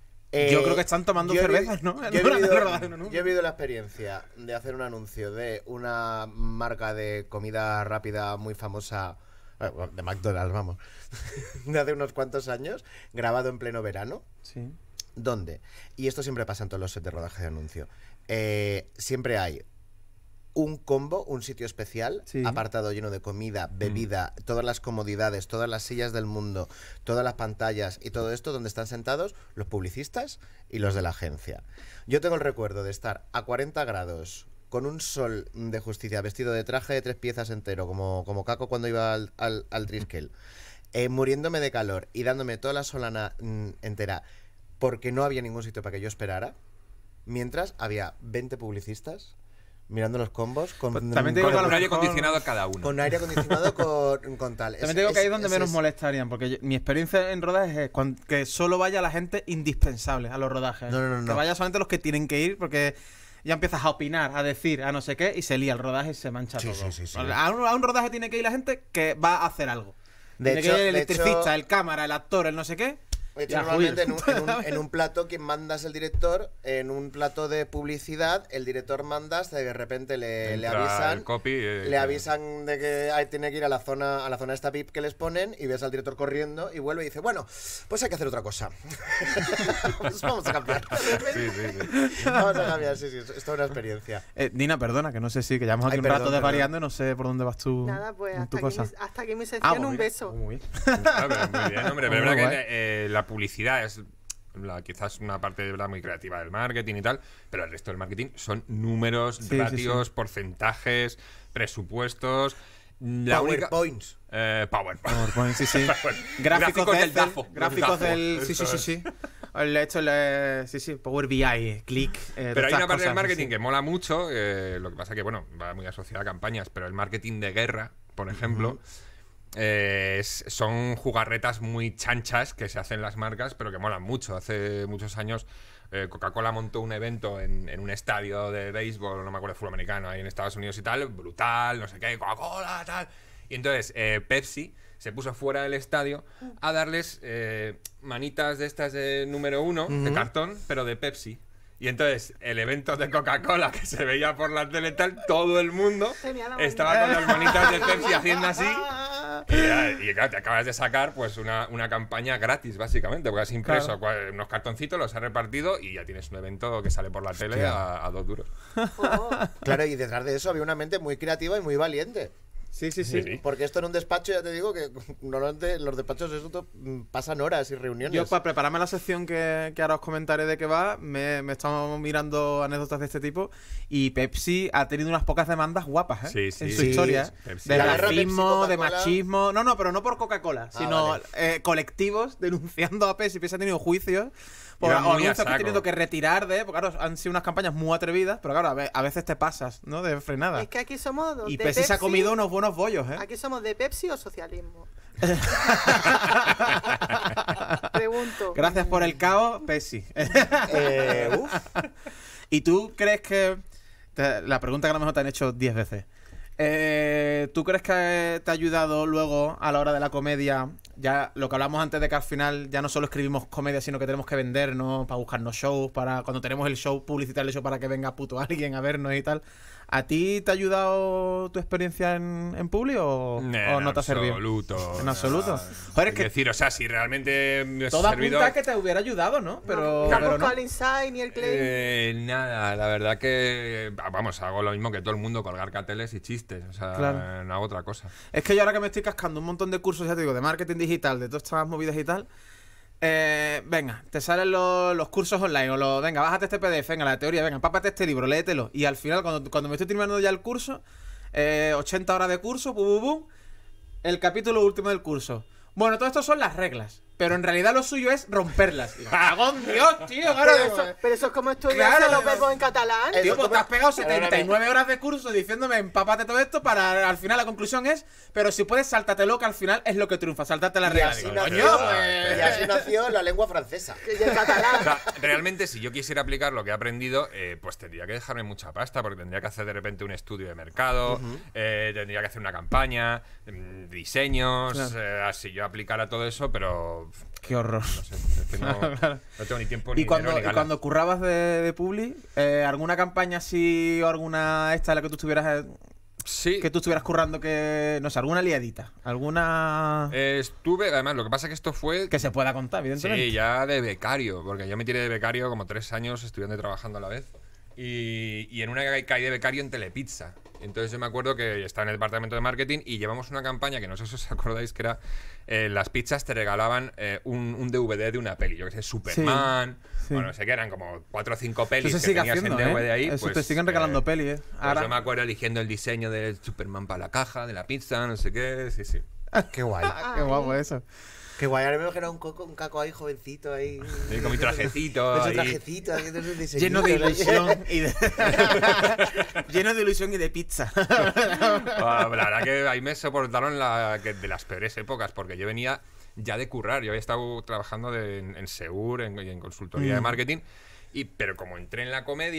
Yo creo que están tomando yo he cervezas, vi- ¿no? Yo he, Durante vivido, el rodaje de un anuncio. yo he vivido la experiencia de hacer un anuncio de una marca de comida rápida muy famosa, de McDonald's, vamos, de hace unos cuantos años, grabado en pleno verano. Sí. ¿Dónde? Y esto siempre pasa en todos los sets de rodaje de anuncio. Siempre hay un combo, un sitio especial, Sí. apartado lleno de comida, bebida, todas las comodidades, todas las sillas del mundo, todas las pantallas y todo esto donde están sentados los publicistas y los de la agencia. Yo tengo el recuerdo de estar a 40 grados con un sol de justicia, vestido de traje de 3 piezas entero, como Caco cuando iba al Triskel, muriéndome de calor y dándome toda la solana entera porque no había ningún sitio para que yo esperara, mientras había 20 publicistas mirando los combos con, Pues también te digo que a Con lo un aire mejor- acondicionado cada uno. con aire acondicionado con tal. También te digo que ahí es donde menos molestarían, porque mi experiencia en rodajes es que solo vaya la gente indispensable a los rodajes. No. Que vaya solamente los que tienen que ir, porque ya empiezas a opinar, a decir, a no sé qué, y se lía el rodaje y se mancha Sí, todo. sí, sí. A un rodaje tiene que ir la gente que va a hacer algo. Tiene que ir el electricista, el cámara, el actor, el no sé qué. De hecho, Ya, normalmente joder. en un plato, quien manda es el director. En un plato de publicidad, el director manda hasta que de repente le Entra avisan. el copy, Le avisan de que tiene que ir a la zona esta VIP que les ponen, y ves al director corriendo y vuelve y dice, bueno, pues hay que hacer otra cosa. Pues vamos a cambiar. Vamos a cambiar, sí, es toda una experiencia. Dina, perdona, que no sé si, que llevamos aquí Ay, un perdón, rato perdón. desvariando y no sé por dónde vas tú. Nada, pues en tu hasta cosa. aquí mi sección, pues un mira, beso. muy bien. Muy bien, hombre, pero Muy es verdad guay. que la publicidad es quizás una parte de verdad muy creativa del marketing y tal, pero el resto del marketing son números, Sí, ratios, sí. porcentajes, presupuestos. La única- PowerPoints. PowerPoint. PowerPoint, sí, sí. Gráficos del Excel, DAFO. Gráficos del. Sí, Eso sí, sí, es. sí. Sí, sí. Power BI, Click. Pero hay una parte del marketing que que mola mucho, lo que pasa que, bueno, va muy asociada a campañas, pero el marketing de guerra, por ejemplo, son jugarretas muy chanchas que se hacen las marcas, pero que molan mucho. Hace muchos años Coca-Cola montó un evento en un estadio de béisbol, no me acuerdo, de fútbol americano, ahí en Estados Unidos y tal, brutal, no sé qué, Coca-Cola, tal. Y entonces Pepsi se puso fuera del estadio a darles manitas de estas de número 1, de cartón, pero de Pepsi. Y entonces, el evento de Coca-Cola que se veía por la tele tal, todo el mundo Tenía la estaba con las manitas de Pepsi haciendo así. Y claro, te acabas de sacar pues una campaña gratis, básicamente, porque has impreso unos cartoncitos, los has repartido y ya tienes un evento que sale por la tele a 2 duros. Oh, Claro, y detrás de eso había una mente muy creativa y muy valiente. Sí, sí, Sí, sí. sí. Porque esto en un despacho, ya te digo que normalmente en los despachos pasan horas y reuniones. Yo, para prepararme la sección que ahora os comentaré de qué va, me estamos mirando anécdotas de este tipo. Y Pepsi ha tenido unas pocas demandas guapas, ¿eh? Sí, sí. En su Sí, historia. ¿eh? Pepsi. De La guerra racismo, de Pepsi-Coca-Cola. machismo. No, pero no por Coca-Cola, sino vale. colectivos denunciando a Pepsi. Pepsi ha tenido juicios. Por, Iban o muy a anuncios que ha saco. tenido que retirar porque claro, han sido unas campañas muy atrevidas, pero claro, a veces te pasas, ¿no? De frenada. es que aquí somos Y de Pepsi se ha comido unos buenos bollos, ¿eh? Aquí somos de Pepsi o socialismo. Pregunto. Gracias por el caos, Pepsi. Uf. ¿Y tú crees que... La pregunta que a lo mejor te han hecho 10 veces. ¿Tú crees que te ha ayudado luego a la hora de la comedia? Ya lo que hablamos antes de que al final ya no solo escribimos comedia, sino que tenemos que vendernos para buscarnos shows, para cuando tenemos el show, publicitar el show para que venga puto alguien a vernos y tal. ¿A ti te ha ayudado tu experiencia en Publi o no te ha servido? ¿En absoluto? Joder, es Es que decir, o sea, si realmente me ha todo servido... apunta a que te hubiera ayudado, ¿no? Pero, no, pero hemos no. buscado el Insight ni el Claim. Nada, la verdad que vamos, hago lo mismo que todo el mundo, colgar carteles y chistes, o sea, Claro. no hago otra cosa. Es que yo ahora que me estoy cascando un montón de cursos, ya te digo, de marketing digital, de todas estas movidas y tal, venga, te salen los cursos online, venga, bájate este PDF, venga, la teoría, venga, empápate este libro, léetelo. Y al final, cuando me estoy terminando ya el curso, 80 horas de curso, el capítulo último del curso. Bueno, todo esto son las reglas, pero en realidad lo suyo es romperlas. Digo, ¡cagón, Dios, tío! Claro, Pero eso es como estudiarse Claro, los verbos en catalán. Tío, pues te has pegado Perdóname. 79 horas de curso diciéndome empápate todo esto para al final la conclusión es, pero si puedes sáltatelo que al final es lo que triunfa, saltarte la Y regla. así, Digo, nació, coño, pues. y así nació la lengua francesa. Y el catalán. O sea, realmente, si yo quisiera aplicar lo que he aprendido, pues tendría que dejarme mucha pasta, porque tendría que hacer de repente un estudio de mercado, tendría que hacer una campaña, diseños, así yo aplicara todo eso, pero Qué horror. no sé, es que no tengo ni tiempo ni Y cuando, dinero ni ganas. cuando currabas de Publi, ¿alguna campaña así o alguna esta en la que tú estuvieras Sí. que tú estuvieras currando que no sé, alguna liadita, alguna Estuve, además, lo que pasa es que esto fue... que se pueda contar, evidentemente? Sí, ya de becario, porque yo me tiré de becario como 3 años estudiando y trabajando a la vez. Y en una caí de becario en Telepizza. Entonces yo me acuerdo que estaba en el departamento de marketing y llevamos una campaña que no sé si os acordáis, que era las pizzas te regalaban un DVD de una peli, yo que sé, Superman, sí. bueno, no sé qué, eran como 4 o 5 pelis Eso se que sigue tenías haciendo, en DVD ¿eh? ahí. Eso pues, te siguen regalando pelis, ¿eh? Pues Ahora... yo me acuerdo eligiendo el diseño del Superman para la caja, de la pizza, no sé qué, sí, sí. Qué guay. Qué guapo eso. Qué guay. Ahora me imagino un caco ahí, jovencito ahí. Sí, con mi trajecito Con su ahí. trajecito, haciendo sus diseñitos. Lleno de ilusión y de... lleno de ilusión y de pizza. La verdad que ahí me soportaron de las peores épocas, porque yo venía ya de currar. Yo había estado trabajando en Seur y en consultoría de marketing, pero como entré en la comedia,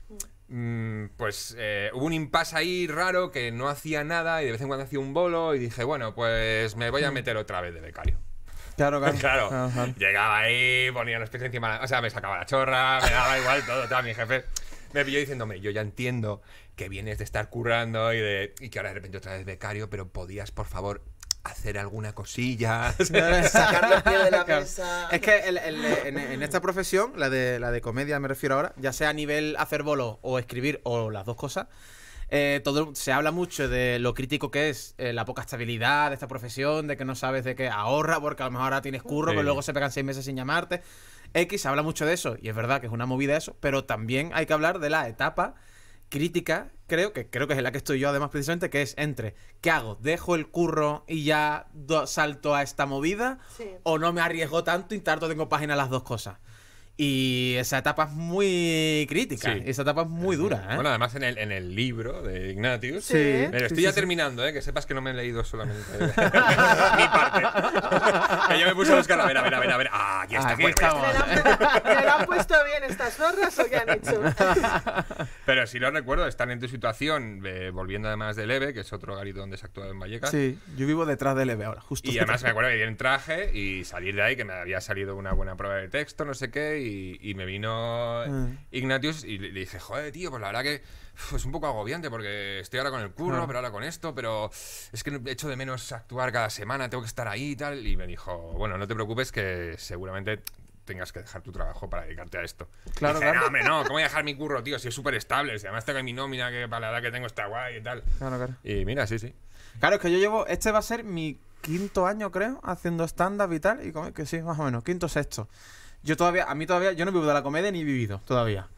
pues hubo un impasse ahí raro que no hacía nada y de vez en cuando hacía un bolo y dije, bueno, pues me voy a meter otra vez de becario. Claro, claro. Claro, Ajá. llegaba ahí, ponía los pies encima, o sea, me sacaba la chorra, me daba igual todo, mi jefe me pilló diciéndome, yo ya entiendo que vienes de estar currando y que ahora de repente otra vez becario, pero podías, por favor, hacer alguna cosilla. Sacar los pies de la Claro. mesa. Es que en esta profesión, la de comedia me refiero ahora, ya sea a nivel hacer bolos o escribir o las dos cosas, se habla mucho de lo crítico que es la poca estabilidad de esta profesión, de que no sabes de qué ahorra, porque a lo mejor ahora tienes curro, Sí. pero luego se pegan 6 meses sin llamarte. Se habla mucho de eso, y es verdad que es una movida eso, pero también hay que hablar de la etapa crítica, creo que es en la que estoy yo además precisamente, que es entre ¿qué hago? ¿Dejo el curro y ya salto a esta movida? Sí. ¿O no me arriesgo tanto y tardo tengo página las dos cosas? Y esa etapa es muy crítica, Sí. esa etapa es muy dura, ¿eh? Bueno, además en el libro de Ignatius. Sí. Me lo sí, estoy sí, ya sí. terminando, que sepas que no me he leído solamente mi parte. Que yo me puse a buscar, a ver. Ah, aquí está. Aquí bueno, estamos. ¿Le lo han puesto bien estas zorras o qué han hecho? Pero si lo recuerdo, están en tu situación, volviendo además del EVE, que es otro garito donde se actúa en Vallecas. Sí, yo vivo detrás del EVE ahora, justo. Y además me acuerdo que ir en traje y salir de ahí, que me había salido una buena prueba de texto, no sé qué, y me vino Ignatius y le dije, joder, tío, pues la verdad que es un poco agobiante porque estoy ahora con el curro, pero ahora con esto, pero es que echo de menos actuar cada semana, tengo que estar ahí y tal. Y me dijo, bueno, no te preocupes que seguramente tengas que dejar tu trabajo para dedicarte a esto. Claro, Y dije, claro. no, hombre, no, ¿cómo voy a dejar mi curro, tío? Si es súper estable, si además tengo mi nómina que para la edad que tengo está guay y tal. Claro. Y mira, sí. Claro, es que yo llevo, este va a ser mi 5º año, creo, haciendo stand-up y tal, y que sí, más o menos, 5º, 6º. Yo no vivo de la comedia ni he vivido todavía.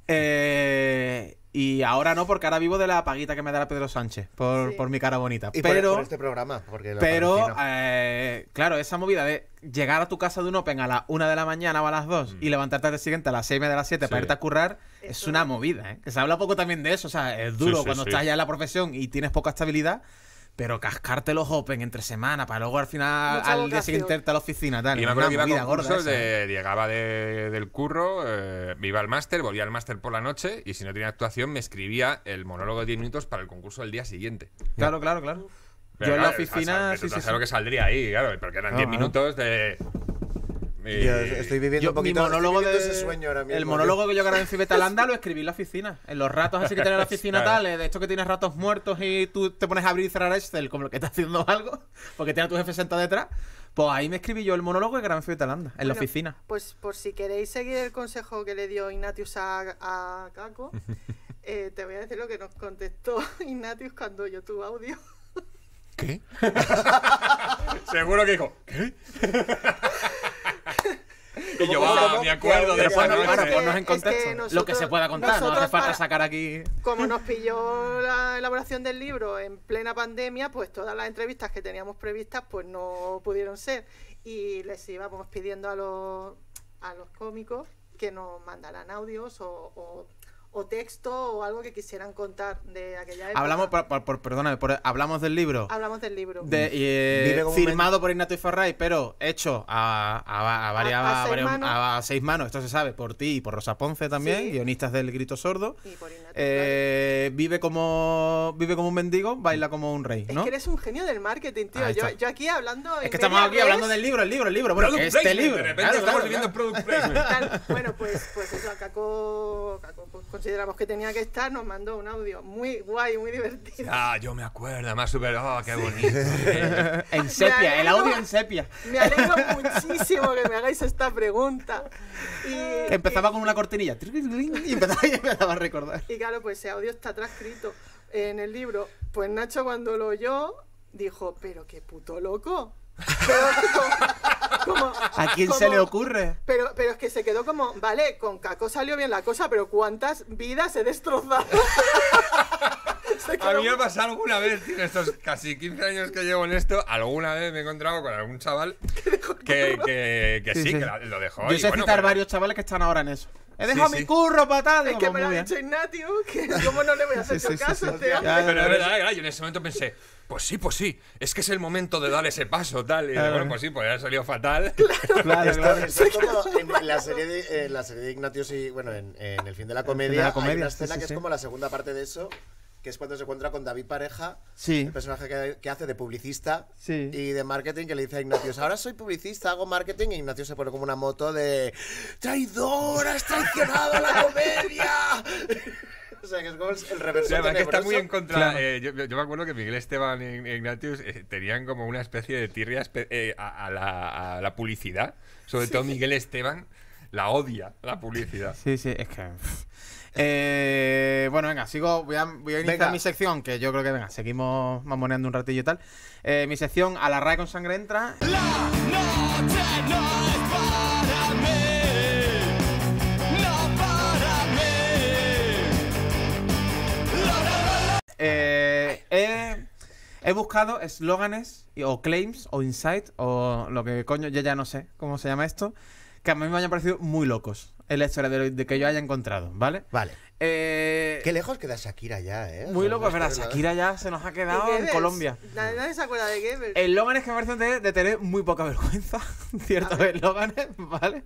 Y ahora no, porque ahora vivo de la paguita que me da la Pedro Sánchez por, Sí. por mi cara bonita. Y pero, por este programa, porque lo pero patrocina. claro, esa movida de llegar a tu casa de un Open a las 1 de la mañana o a las 2 y levantarte al día siguiente a las 6 de las 7 para Sí. irte a currar, es Eso. una movida, ¿eh? Que se habla poco también de eso, o sea, es duro Sí, cuando sí. estás ya en la profesión y tienes poca estabilidad. Pero cascarte los Open entre semana para luego al final Mucha al día vocación. siguiente irte a la oficina tal. Y me es acuerdo que una iba a movida gorda concursos esa, ¿eh? llegaba del curro, me iba al máster, volvía al máster por la noche y si no tenía actuación me escribía el monólogo de 10 minutos para el concurso del día siguiente. Claro. Pero Yo en la claro, oficina, sí, sí. lo que saldría ahí, claro, porque eran 10 Ah, minutos de... Yo estoy viviendo un Mi poquito monólogo estoy viviendo ese sueño ahora mismo. el monólogo que yo grabé en Fibetalanda lo escribí en la oficina. En los ratos así que tenía la oficina Claro. tal, de esto que tienes ratos muertos y tú te pones a abrir y cerrar Excel como lo que estás haciendo algo, porque tiene a tu jefe sentado detrás. Pues ahí me escribí yo el monólogo que grabé en Fibetalanda, en la Bueno, oficina. Pues por si queréis seguir el consejo que le dio Ignatius a Caco, te voy a decir lo que nos contestó Ignatius cuando oyó tu audio. ¿Qué? Seguro que dijo, ¿qué? Y yo, ¿Cómo? me acuerdo de Pero esa bueno, noche. Claro, que- ponnos en es que contexto. Lo que se pueda contar, no hace nosotros falta para- sacar aquí. Como nos pilló la elaboración del libro en plena pandemia, pues todas las entrevistas que teníamos previstas pues no pudieron ser. Y les íbamos pidiendo a los cómicos que nos mandaran audios o texto o algo que quisieran contar de aquella época. Hablamos, perdóname, hablamos del libro. Hablamos del libro. Vive como un Firmado por Ignacio Farray, pero hecho a A 6 manos, esto se sabe, por ti y por Rosa Ponce también, Sí. guionistas del Grito Sordo. Y por Ignatius, Vive como un mendigo, baila como un rey, Es ¿no? que eres un genio del marketing, tío. Ahí está. Yo aquí hablando. Es en que estamos media aquí res, hablando del libro, el libro. Bueno, Product este placement, libro. de repente claro, estamos claro, viviendo claro. product placement. Tal. Bueno, pues eso, Caco pues consideramos que tenía que estar, nos mandó un audio muy guay, muy divertido. Ah, yo me acuerdo, además súper, qué bonito. En sepia, el alegro. audio en sepia. Me alegro muchísimo que me hagáis esta pregunta. Que empezaba con una cortinilla y empezaba a recordar. Y claro, pues ese audio está transcrito en el libro. Pues Nacho cuando lo oyó dijo, pero qué puto loco. Pero, como- ¿A quién como- se le ocurre? Pero es que se quedó como, vale, con Caco salió bien la cosa, pero ¿cuántas vidas he destrozado? Se A quedó mí me ha pasado alguna vez, tío, en estos casi 15 años que llevo en esto, alguna vez me he encontrado con algún chaval que sí, Sí. que lo dejó. Yo y sé bueno, citar pero- varios chavales que están ahora en eso. He dejado sí. mi curro, patado. Es que Pues me lo muy ha bien. dicho Ignatius, que cómo no le voy a hacer Sí, yo sí, sí, caso a sí. este Ya, hombre. Pero es verdad, yo en ese momento pensé, pues sí, es que es el momento de dar ese paso, tal. Y bueno, pues sí, pues ha salido fatal. Claro, claro. Esto es como en la serie de Ignatius y, bueno, en El fin de la comedia, hay comedia, una sí, escena sí, que sí. es como la segunda parte de eso, que es cuando se encuentra con David Pareja, Sí. el personaje que hace de publicista Sí. y de marketing, que le dice a Ignatius, ahora soy publicista, hago marketing, y Ignatius se pone como una moto de ¡traidor, has traicionado la comedia! O sea, que es como el reverso Sí, además que está tenebroso. muy en contra. Claro. Yo me acuerdo que Miguel Esteban y Ignatius tenían como una especie de tirria a la publicidad. Sobre todo Miguel Esteban la odia, la publicidad. Sí, sí, es que... bueno, venga, voy a iniciar Venga. mi sección, que yo creo que, venga, seguimos mamoneando un ratillo y tal. Mi sección, A la RAE con sangre entra. La noche no es para mí, no para mí. He buscado eslóganes o claims o insight o lo que coño, yo ya no sé cómo se llama esto, que a mí me hayan parecido muy locos en la historia de que yo haya encontrado, ¿vale? Vale. Qué Qué lejos queda Shakira ya, ¿eh? muy loco, es Por verdad. Shakira ya se nos ha quedado en Goebbels. Colombia. Nadie se acuerda de Goebbels. Eslóganes que me parecen de tener muy poca vergüenza. Ciertos A ver. eslóganes, ¿vale?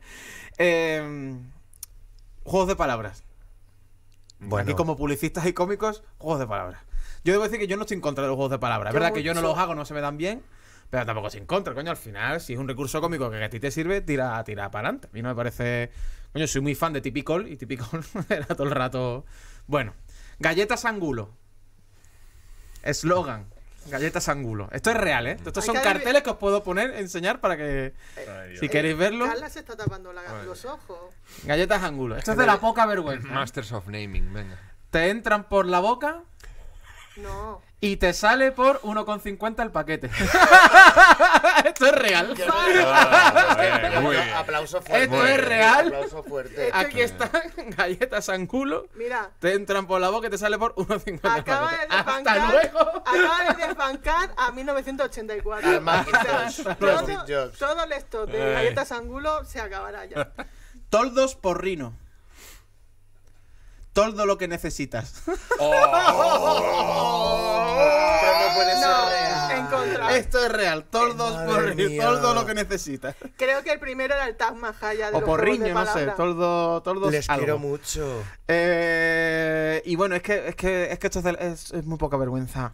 Juegos de palabras. Bueno, Aquí como publicistas y cómicos, juegos de palabras. Yo debo decir que yo no estoy en contra de los juegos de palabras. Es verdad que yo no los hago, no se me dan bien, pero tampoco estoy en contra, coño. Al final, si es un recurso cómico que a ti te sirve, tira para adelante. A mí no me parece... Coño, soy muy fan de Typical y Typical era todo el rato... Bueno, galletas angulo. Eslogan. Galletas angulo. Esto es real, ¿eh? Estos Hay son que carteles que os puedo poner, enseñar para que... Ay, Dios. Si queréis verlo. Carla se está tapando los ojos. Galletas angulo. Esto es de la poca vergüenza. Masters of Naming, venga. Te entran por la boca No. y te sale por 1,50 el paquete. Esto es real. Muy bien. Aplauso fuerte. Esto es real. Aplauso fuerte. Aquí están galletas angulo. Mira, Te entran por la boca y te sale por 1,50 el acaba de paquete. ¡Hasta desbancar, luego! acaba de desbancar a 1984. Al Macintosh. todo, Steve Jobs. todo el stock de galletas angulo se acabará ya. Toldos por Rino. Toldo lo que necesitas. Pero no puede ser No, real. en contra. Esto es real. Toldos Madre por Rino. mía. Toldo lo que necesitas. Creo que el primero era el Taj Mahal ya de O los por juegos de riño, no sé. palabras. Toldos Les algo. quiero mucho. Y bueno, es que esto es muy poca vergüenza.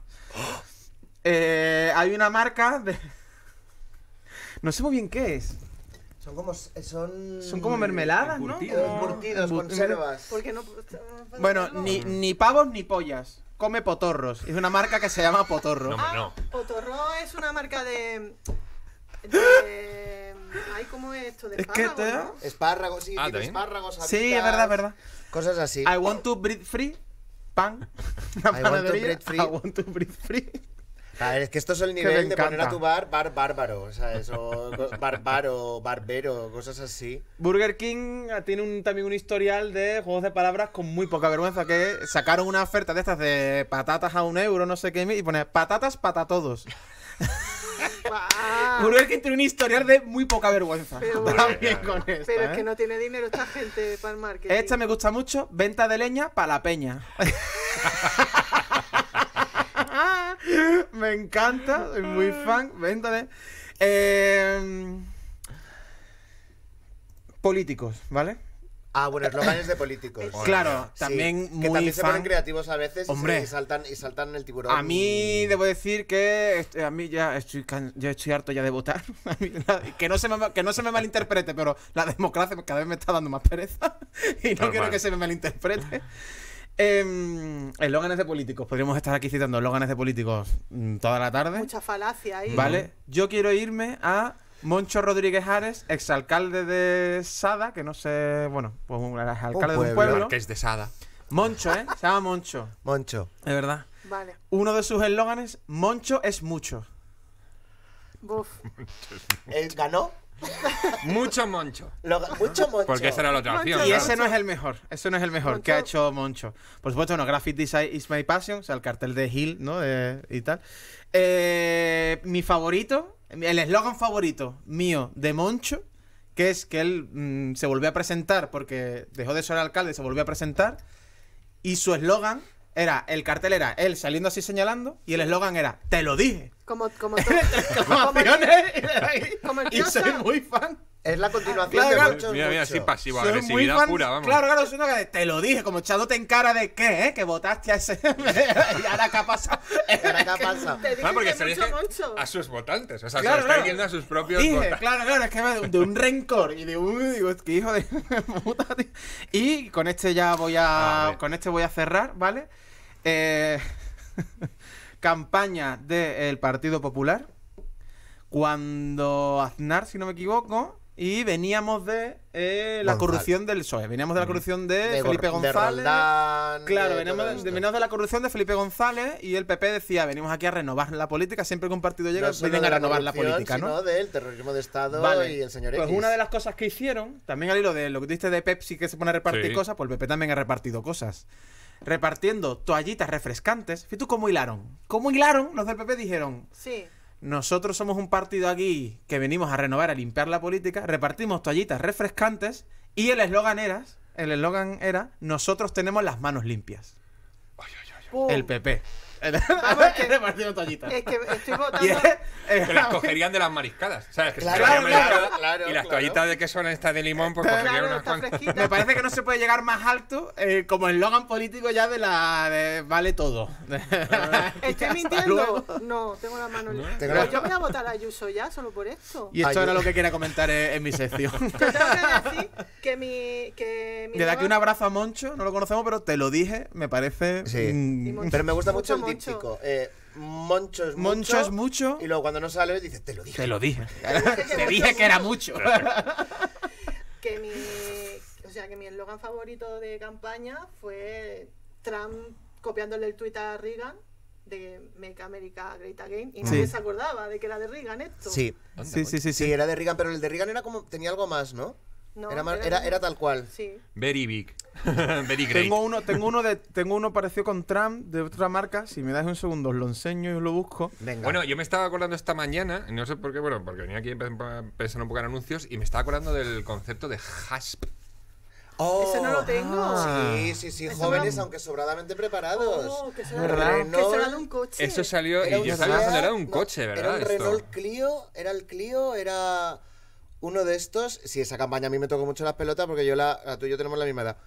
Hay una marca de... No sé muy bien qué es. Son como... Son Son como mermeladas, ¿no? Encurtidos. Como- Encurtidos, embut- conservas. Porque no. Bueno, ni pavos ni pollas. Come potorros. Es una marca que se llama Potorro. No, hombre, no. Otorro es una marca de. Ay, ¿cómo es esto? De Es que espárragos, te- ¿no? Espárragos, sí, Ah, tiene ¿también? espárragos, Sí, es habitas, verdad, es verdad. Cosas así. I want to breathe free. Pan. Una I want to panadería. breathe free. I want to breathe free. A ver, es que esto es el me nivel de poner encanta. a tu bar bárbaro, o sea, eso, bárbaro, barbero, cosas así. Burger King tiene también un historial de juegos de palabras con muy poca vergüenza, que sacaron una oferta de estas de patatas a €1, no sé qué, y pone patatas para todos. Ah, Burger King tiene un historial de muy poca vergüenza. Pero También con esta, pero es ¿eh? que no tiene dinero esta gente para el marketing. Esta me gusta mucho, venta de leña para la peña. Me encanta, soy muy fan. Venta de... políticos, ¿vale? Ah, bueno, eslóganes de políticos. Claro, Sí, también que muy también se fan. ponen creativos a veces Hombre. y saltan el tiburón. A mí debo decir que a mí ya estoy harto ya de votar. A mí que no se me malinterprete, pero la democracia cada vez me está dando más pereza y no Normal. quiero que se me malinterprete. Eslóganes de políticos. Podríamos estar aquí citando eslóganes de políticos toda la tarde. Mucha falacia ahí. ¿Vale? Yo quiero irme a Moncho Rodríguez Ares, exalcalde de Sada, que no sé, bueno, pues alcalde de un pueblo. pueblo. Marqués de Sada. Moncho, ¿eh? Se llama Moncho, Moncho. de verdad. Vale. Uno de sus eslóganes, Moncho es mucho. Buf. ¿Ganó? Mucho moncho. Mucho Moncho. Porque esa era la otra opción. Y claro. ese no es el mejor, Moncho. que ha hecho Moncho. Por supuesto, no, Graphic Design is my passion, o sea, el cartel de Hill, ¿no? Y tal. Mi favorito, el eslogan favorito mío de Moncho, que es que él se volvió a presentar porque dejó de ser alcalde, se volvió a presentar, y su eslogan el cartel era él saliendo así señalando y el eslogan era "Te lo dije". Como todo. Exclamaciones, como el y tío soy Sam. muy fan. Es la continuación Claro, de claro. muchos. Mira, sí, Soy pasivo-agresividad muy fan. pura, vamos. Claro, suena que te lo dije, como echándote en cara de ¿qué? Que votaste a ese. Y ahora qué ha pasado. ¿Ahora qué ha pasado? Te dije Ah, porque que se lo mucho dije Moncho. a sus votantes. O sea, Claro, se lo está claro. diciendo a sus propios Dije, votantes. claro, es que de un rencor y de un. Digo, qué hijo de puta, tío. Y con este ya voy a. Con este voy a cerrar, ¿vale? Campaña del Partido Popular. Cuando Aznar, si no me equivoco. Y veníamos de la González. corrupción del PSOE. Veníamos de la corrupción de Felipe De González. Roldán, Claro, de veníamos todo de, esto. veníamos de la corrupción de Felipe González y el PP decía, venimos aquí a renovar la política, siempre que un partido llega, No solo vienen de a renovar la corrupción, política, ¿no? sino del terrorismo de Estado Vale. y el señor Pues X. una de las cosas que hicieron, también al hilo de lo que diste de Pepsi que se pone a repartir Sí. cosas, pues el PP también ha repartido cosas. Repartiendo toallitas refrescantes. Fíjate tú cómo hilaron. ¿Cómo hilaron? Los del PP dijeron, Sí. nosotros somos un partido aquí que venimos a renovar, a limpiar la política, repartimos toallitas refrescantes y el eslogan era, nosotros tenemos las manos limpias. Pum. El PP. Vamos, que- repartiendo toallitas. Es que estoy votando. Y Que las cogerían de las mariscadas. ¿Sabes? Que se Claro, cogerían claro, mariscadas claro, y las claro. toallitas de queso estas de limón, pues cogerían Claro, unas está cuantas. fresquita. Me parece que no se puede llegar más alto como eslogan político ya de vale todo. ¿Estoy Hasta mintiendo? luego. No, tengo las manos libres. Tengo Pues la- yo voy a votar a Ayuso ya, solo por esto. Y esto Ay, era yo- lo que quería comentar en mi sección. Yo tengo que decir que mi Desde aquí un eslogan- abrazo a Moncho, no lo conocemos, pero te lo dije, me parece. Sí. Y mm, Moncho. Pero me gusta mucho, Mucho el típico. Moncho es mucho. Moncho es mucho. Y luego cuando no sale dice, te lo dije. Te lo dije. que Te mucho, dije que era mucho. mucho. que mi eslogan favorito de campaña fue Trump copiándole el tuit a Reagan de Make America Great Again y nadie se acordaba de que era de Reagan esto. Sí. Sí, sí, sí, Sí, sí. era de Reagan, pero el de Reagan era como. Tenía algo más, ¿no? No, Era tal cual. Sí. Very big. Very great. Tengo uno parecido con Trump de otra marca. Si me das un segundo, os lo enseño y os lo busco. Venga. Bueno, yo me estaba acordando esta mañana, no sé por qué, bueno, porque venía aquí pensando un poco en anuncios y me estaba acordando del concepto de hasp. Oh, Ese no lo tengo. Sí, sí, sí, Eso jóvenes, no- aunque sobradamente preparados. Oh, que será, ¿Verdad? que será de un coche. Eso salió Era y un yo estaba pensando, Seat, era un no, coche, ¿verdad? Era un Esto. Renault Clio, era el Clio, era uno de estos. Sí, esa campaña a mí me tocó mucho las pelotas porque tú y yo tenemos la misma edad.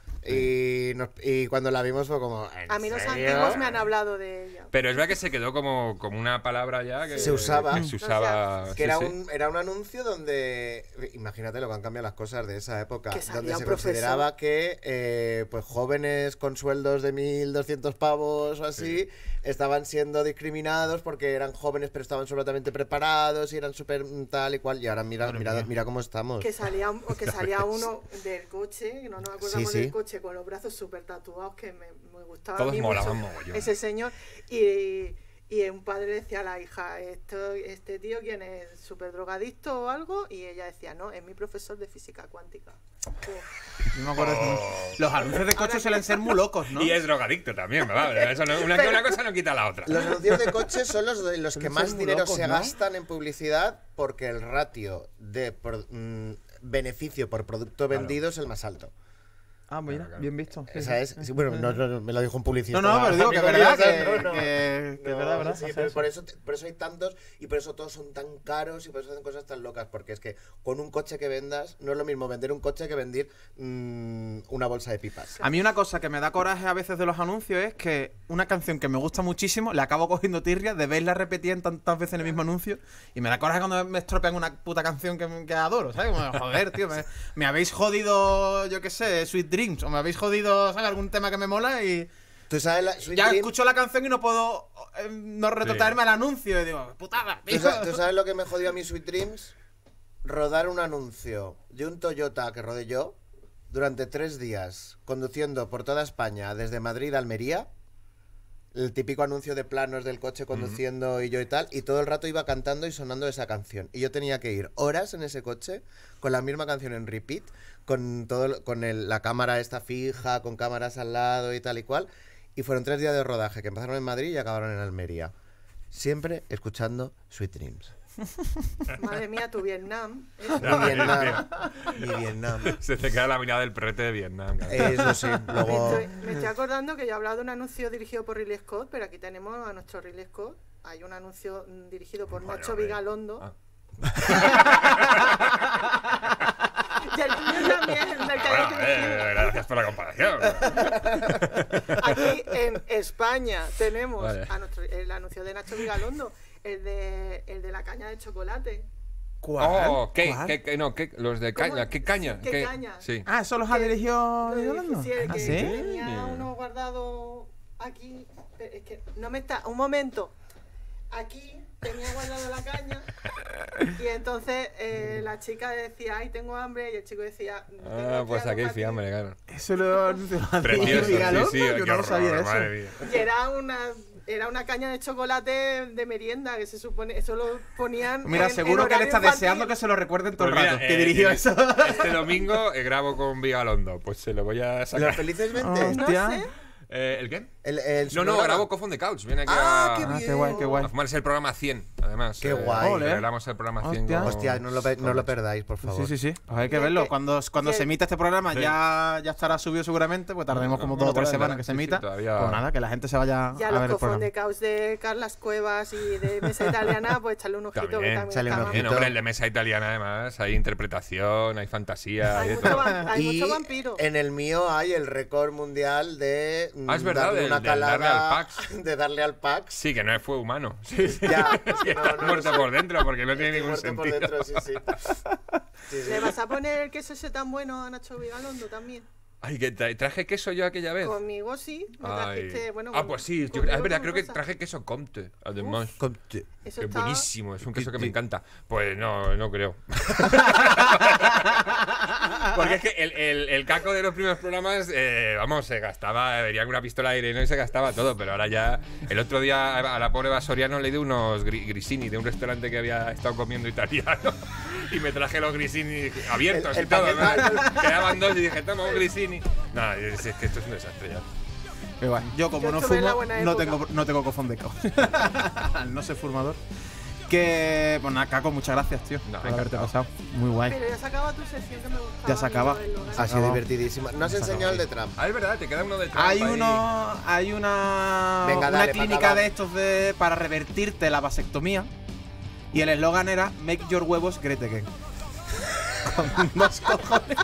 Y cuando la vimos fue como. ¿en A mí los serio? antiguos me han hablado de ella. Pero es verdad que se quedó como una palabra ya que Se usaba. que se usaba, Que sí, era, sí. era un anuncio donde, imagínate lo que han cambiado las cosas de esa época, Que salía donde un se profesor. consideraba que pues jóvenes con sueldos de 1.200 pavos o así estaban siendo discriminados porque eran jóvenes pero estaban absolutamente preparados y eran súper tal y cual. Y ahora mira cómo estamos. Que salía uno del coche, que no nos acordamos Sí, sí. del coche, con los brazos súper tatuados, que me gustaba. Todos a mí molaban mucho mogollón. ese señor. Y un padre decía a la hija, este tío quién es, súper drogadicto o algo, y ella decía, no, es mi profesor de física cuántica. No me acuerdo. Los anuncios de coches suelen ser muy locos, ¿no? Y es drogadicto también, ¿verdad? Eso una cosa no quita la otra. Los anuncios de coches son los que Suelen más ser muy dinero locos, se ¿no? gastan en publicidad porque el ratio de beneficio por producto vendido es el más alto. Ah, mira, Claro. bien visto. Sí, Esa es, sí, bueno, no, me lo dijo un publicista. No, pero digo que es amigo verdad, mío, que, o sea, no. que es verdad, verdad. Sí, pasa pero eso. por eso hay tantos y por eso todos son tan caros y por eso hacen cosas tan locas. Porque es que con un coche que vendas, no es lo mismo vender un coche que vender una bolsa de pipas. A mí una cosa que me da coraje a veces de los anuncios es que una canción que me gusta muchísimo, le acabo cogiendo tirria de verla repetida en tantas veces en el mismo anuncio y me da coraje cuando me estropean una puta canción que adoro, ¿sabes? Como, joder, tío, me habéis jodido, yo qué sé, Sweet Dreams, o me habéis jodido, ¿sabes? Algún tema que me mola y ¿Tú sabes la Sweet ya Dream? escucho la canción y no puedo no retrotraerme al anuncio y digo, putada, tío. ¿Tú sabes lo que me jodió a mí Sweet Dreams? Rodar un anuncio de un Toyota que rodé yo durante 3 días, conduciendo por toda España, desde Madrid a Almería. El típico anuncio de planos del coche conduciendo y yo y tal, y todo el rato iba cantando y sonando esa canción. Y yo tenía que ir horas en ese coche con la misma canción en repeat, con la cámara esta fija, con cámaras al lado y tal y cual. Y fueron 3 días de rodaje que empezaron en Madrid y acabaron en Almería. Siempre escuchando Sweet Dreams. Madre mía, tu Vietnam. Mi Vietnam. Se te queda la mirada del perrete de Vietnam. Claro. Eso sí, luego... Me estoy acordando que yo he hablado de un anuncio dirigido por Ridley Scott, pero aquí tenemos a nuestro Ridley Scott. Hay un anuncio dirigido por Joder, Nacho hombre. Vigalondo. Ah. Y el tuyo también, del que Bueno, hayas dirigido. gracias por la comparación. Aquí en España tenemos Vale. el anuncio de Nacho Vigalondo, el de la caña de chocolate. ¿Cuál? Oh, ¿qué? ¿Cuál? Los de ¿Cómo? caña. ¿Qué caña? ¿Qué caña? Sí. Ah, ¿eso los ha dirigido Lo Vigalondo? dije, sí, Ah, que ¿sí? tenía uno guardado aquí. Pero es que no me está. Un momento. Aquí tenía guardado la caña. Y entonces la chica decía, ay, tengo hambre. Y el chico decía, Ah, pues aquí hay fiambre, claro. Eso lo ha dirigido Precioso, Vigalondo, sí, sí, yo qué no lo horror, sabía eso. madre mía. Y era una caña de chocolate de merienda, que se supone, eso lo ponían. Mira, en seguro que él horario está infantil. deseando que se lo recuerden todo Pues el mira, rato. Que dirigió eso. Este domingo grabo con Vigalondo. Pues se lo voy a ¿Los sacar. felices 20? Oh. No Hostia. sé. ¿El qué? El No, programa. grabo Cough on the Couch. Viene aquí Ah, a... qué Ah, bien. qué guay, qué guay. a fumarse el programa 100, además. Qué guay. Ole. Celebramos el programa 100 Hostia. con- Hostia, no lo perdáis, por favor. Sí, sí, sí. Pues hay que Y el verlo. que- Cuando y se el- emita este programa Sí. ya estará subido seguramente, pues tardaremos como Bueno, 2 o 3 por ahí, semanas ¿no? que se Sí, sí, emita. todavía- Pues nada, que la gente se vaya Ya a los ver el cofón programa. de caos de Carlas Cuevas y de Mesa Italiana, pues echarle un ojito que También, también échale un está ojito. Bien, hombre, el de mesa italiana además, hay interpretación, hay fantasía, hay Hay de mucho, todo. hay Y mucho vampiro. en el mío hay el récord mundial de Ah, es verdad, darle del- una del darle calada, al Pax. de darle al Pax. Sí, que no fue humano. Sí, sí. Ya, Sí, está muerto por dentro porque no tiene ningún Muerto por sentido. dentro, sí, sí. Sí, sí. ¿Le vas a poner el queso ese tan bueno a Nacho Vigalondo también? Ay, que traje queso yo aquella vez. Conmigo sí. Me Ay. trajiste, bueno, Ah, pues sí, conmigo es verdad, con creo que Rosa. traje queso Comte, además. Eso Que está... buenísimo, es un queso que me encanta. Pues no creo. Porque es que el caco de los primeros programas, vamos, se gastaba, venía con una pistola de aire, ¿no? Y se gastaba todo, pero ahora ya. El otro día a la pobre Vasoriano le di unos grisini de un restaurante que había estado comiendo italiano. Y me traje los grisini abiertos El y todo. paquete. ¿no? Quedaban dos y dije, toma un grisini. Nada, es que esto es un desastre ya. Qué guay. Yo como Yo no estuve en la fumo, buena no época. tengo cofón de caos. Al no ser fumador. Que, pues nada, Caco, muchas gracias, tío, No, por haberte encantado. pasado. Muy guay. Pero ya se acaba tu sección que me gustaba. Ya se acaba. Ha sido divertidísima. No has Se enseñado el acabó. de Trump. Ah, es verdad, te queda uno de Trump Hay ahí. hay una Venga, dale, pa' clínica acabar. de estos para revertirte la vasectomía. Y el eslogan era Make your huevos great again. Con 2 cojones.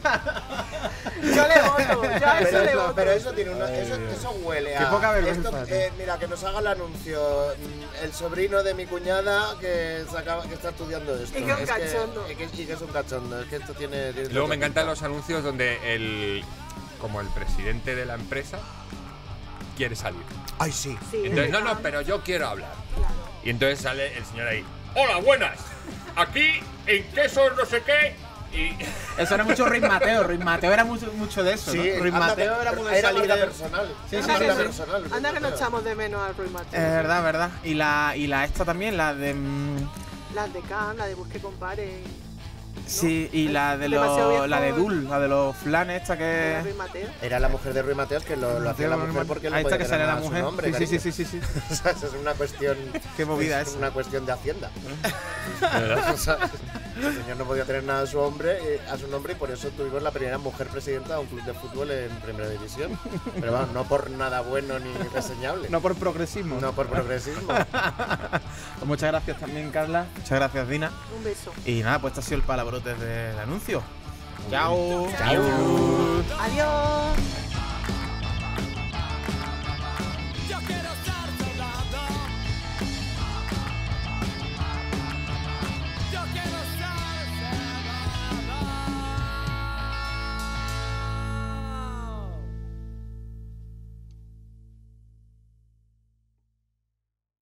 Yo le voto, yo a eso le voto. Pero eso tiene una. Eso huele a. Qué poca vergüenza, esto, tío. mira, que nos haga el anuncio. El sobrino de mi cuñada que está estudiando esto. Y que es un Es cachondo. y que es un cachondo. Es que esto tiene. Luego me encantan los anuncios donde como el presidente de la empresa quiere salir. Ay, sí. Sí, Entonces, es no, verdad. pero yo quiero hablar. Claro. Y entonces sale el señor ahí. Hola, buenas. Aquí en quesos no sé qué. Y Eso era mucho Ruiz Mateo. Ruiz Mateo era mucho de eso, Sí, ¿no? Ruiz anda, Mateo era muy de era salir marca de... personal. Sí, Era sí, marca sí. personal, Anda que nos Mateo. echamos de menos al Ruiz Mateo. Es verdad, verdad. Y la esta también, la de... Las de Can, la de Busque Compare. Sí, y la de Demasiado viejo. la de Dul, la de los flanes esta De que... Ruiz Mateo. Era la mujer de Ruiz Mateos que lo hacía la mujer porque Ahí no está podía que sale tener la nada a su mujer. nombre, Sí, sí, cariño. sí, sí, sí. O sea, eso es una cuestión. Qué movida es esa. una cuestión de Hacienda. O sea, el señor no podía tener nada a su nombre y por eso tuvimos la primera mujer presidenta de un club de fútbol en Primera División. Pero vamos, no por nada bueno ni reseñable. No por progresismo. No por progresismo. Pues muchas gracias también, Carla. Muchas gracias, Dina. Un beso. Y nada, pues este ha sido el palabrote del anuncio. Chao. Chao. Adiós.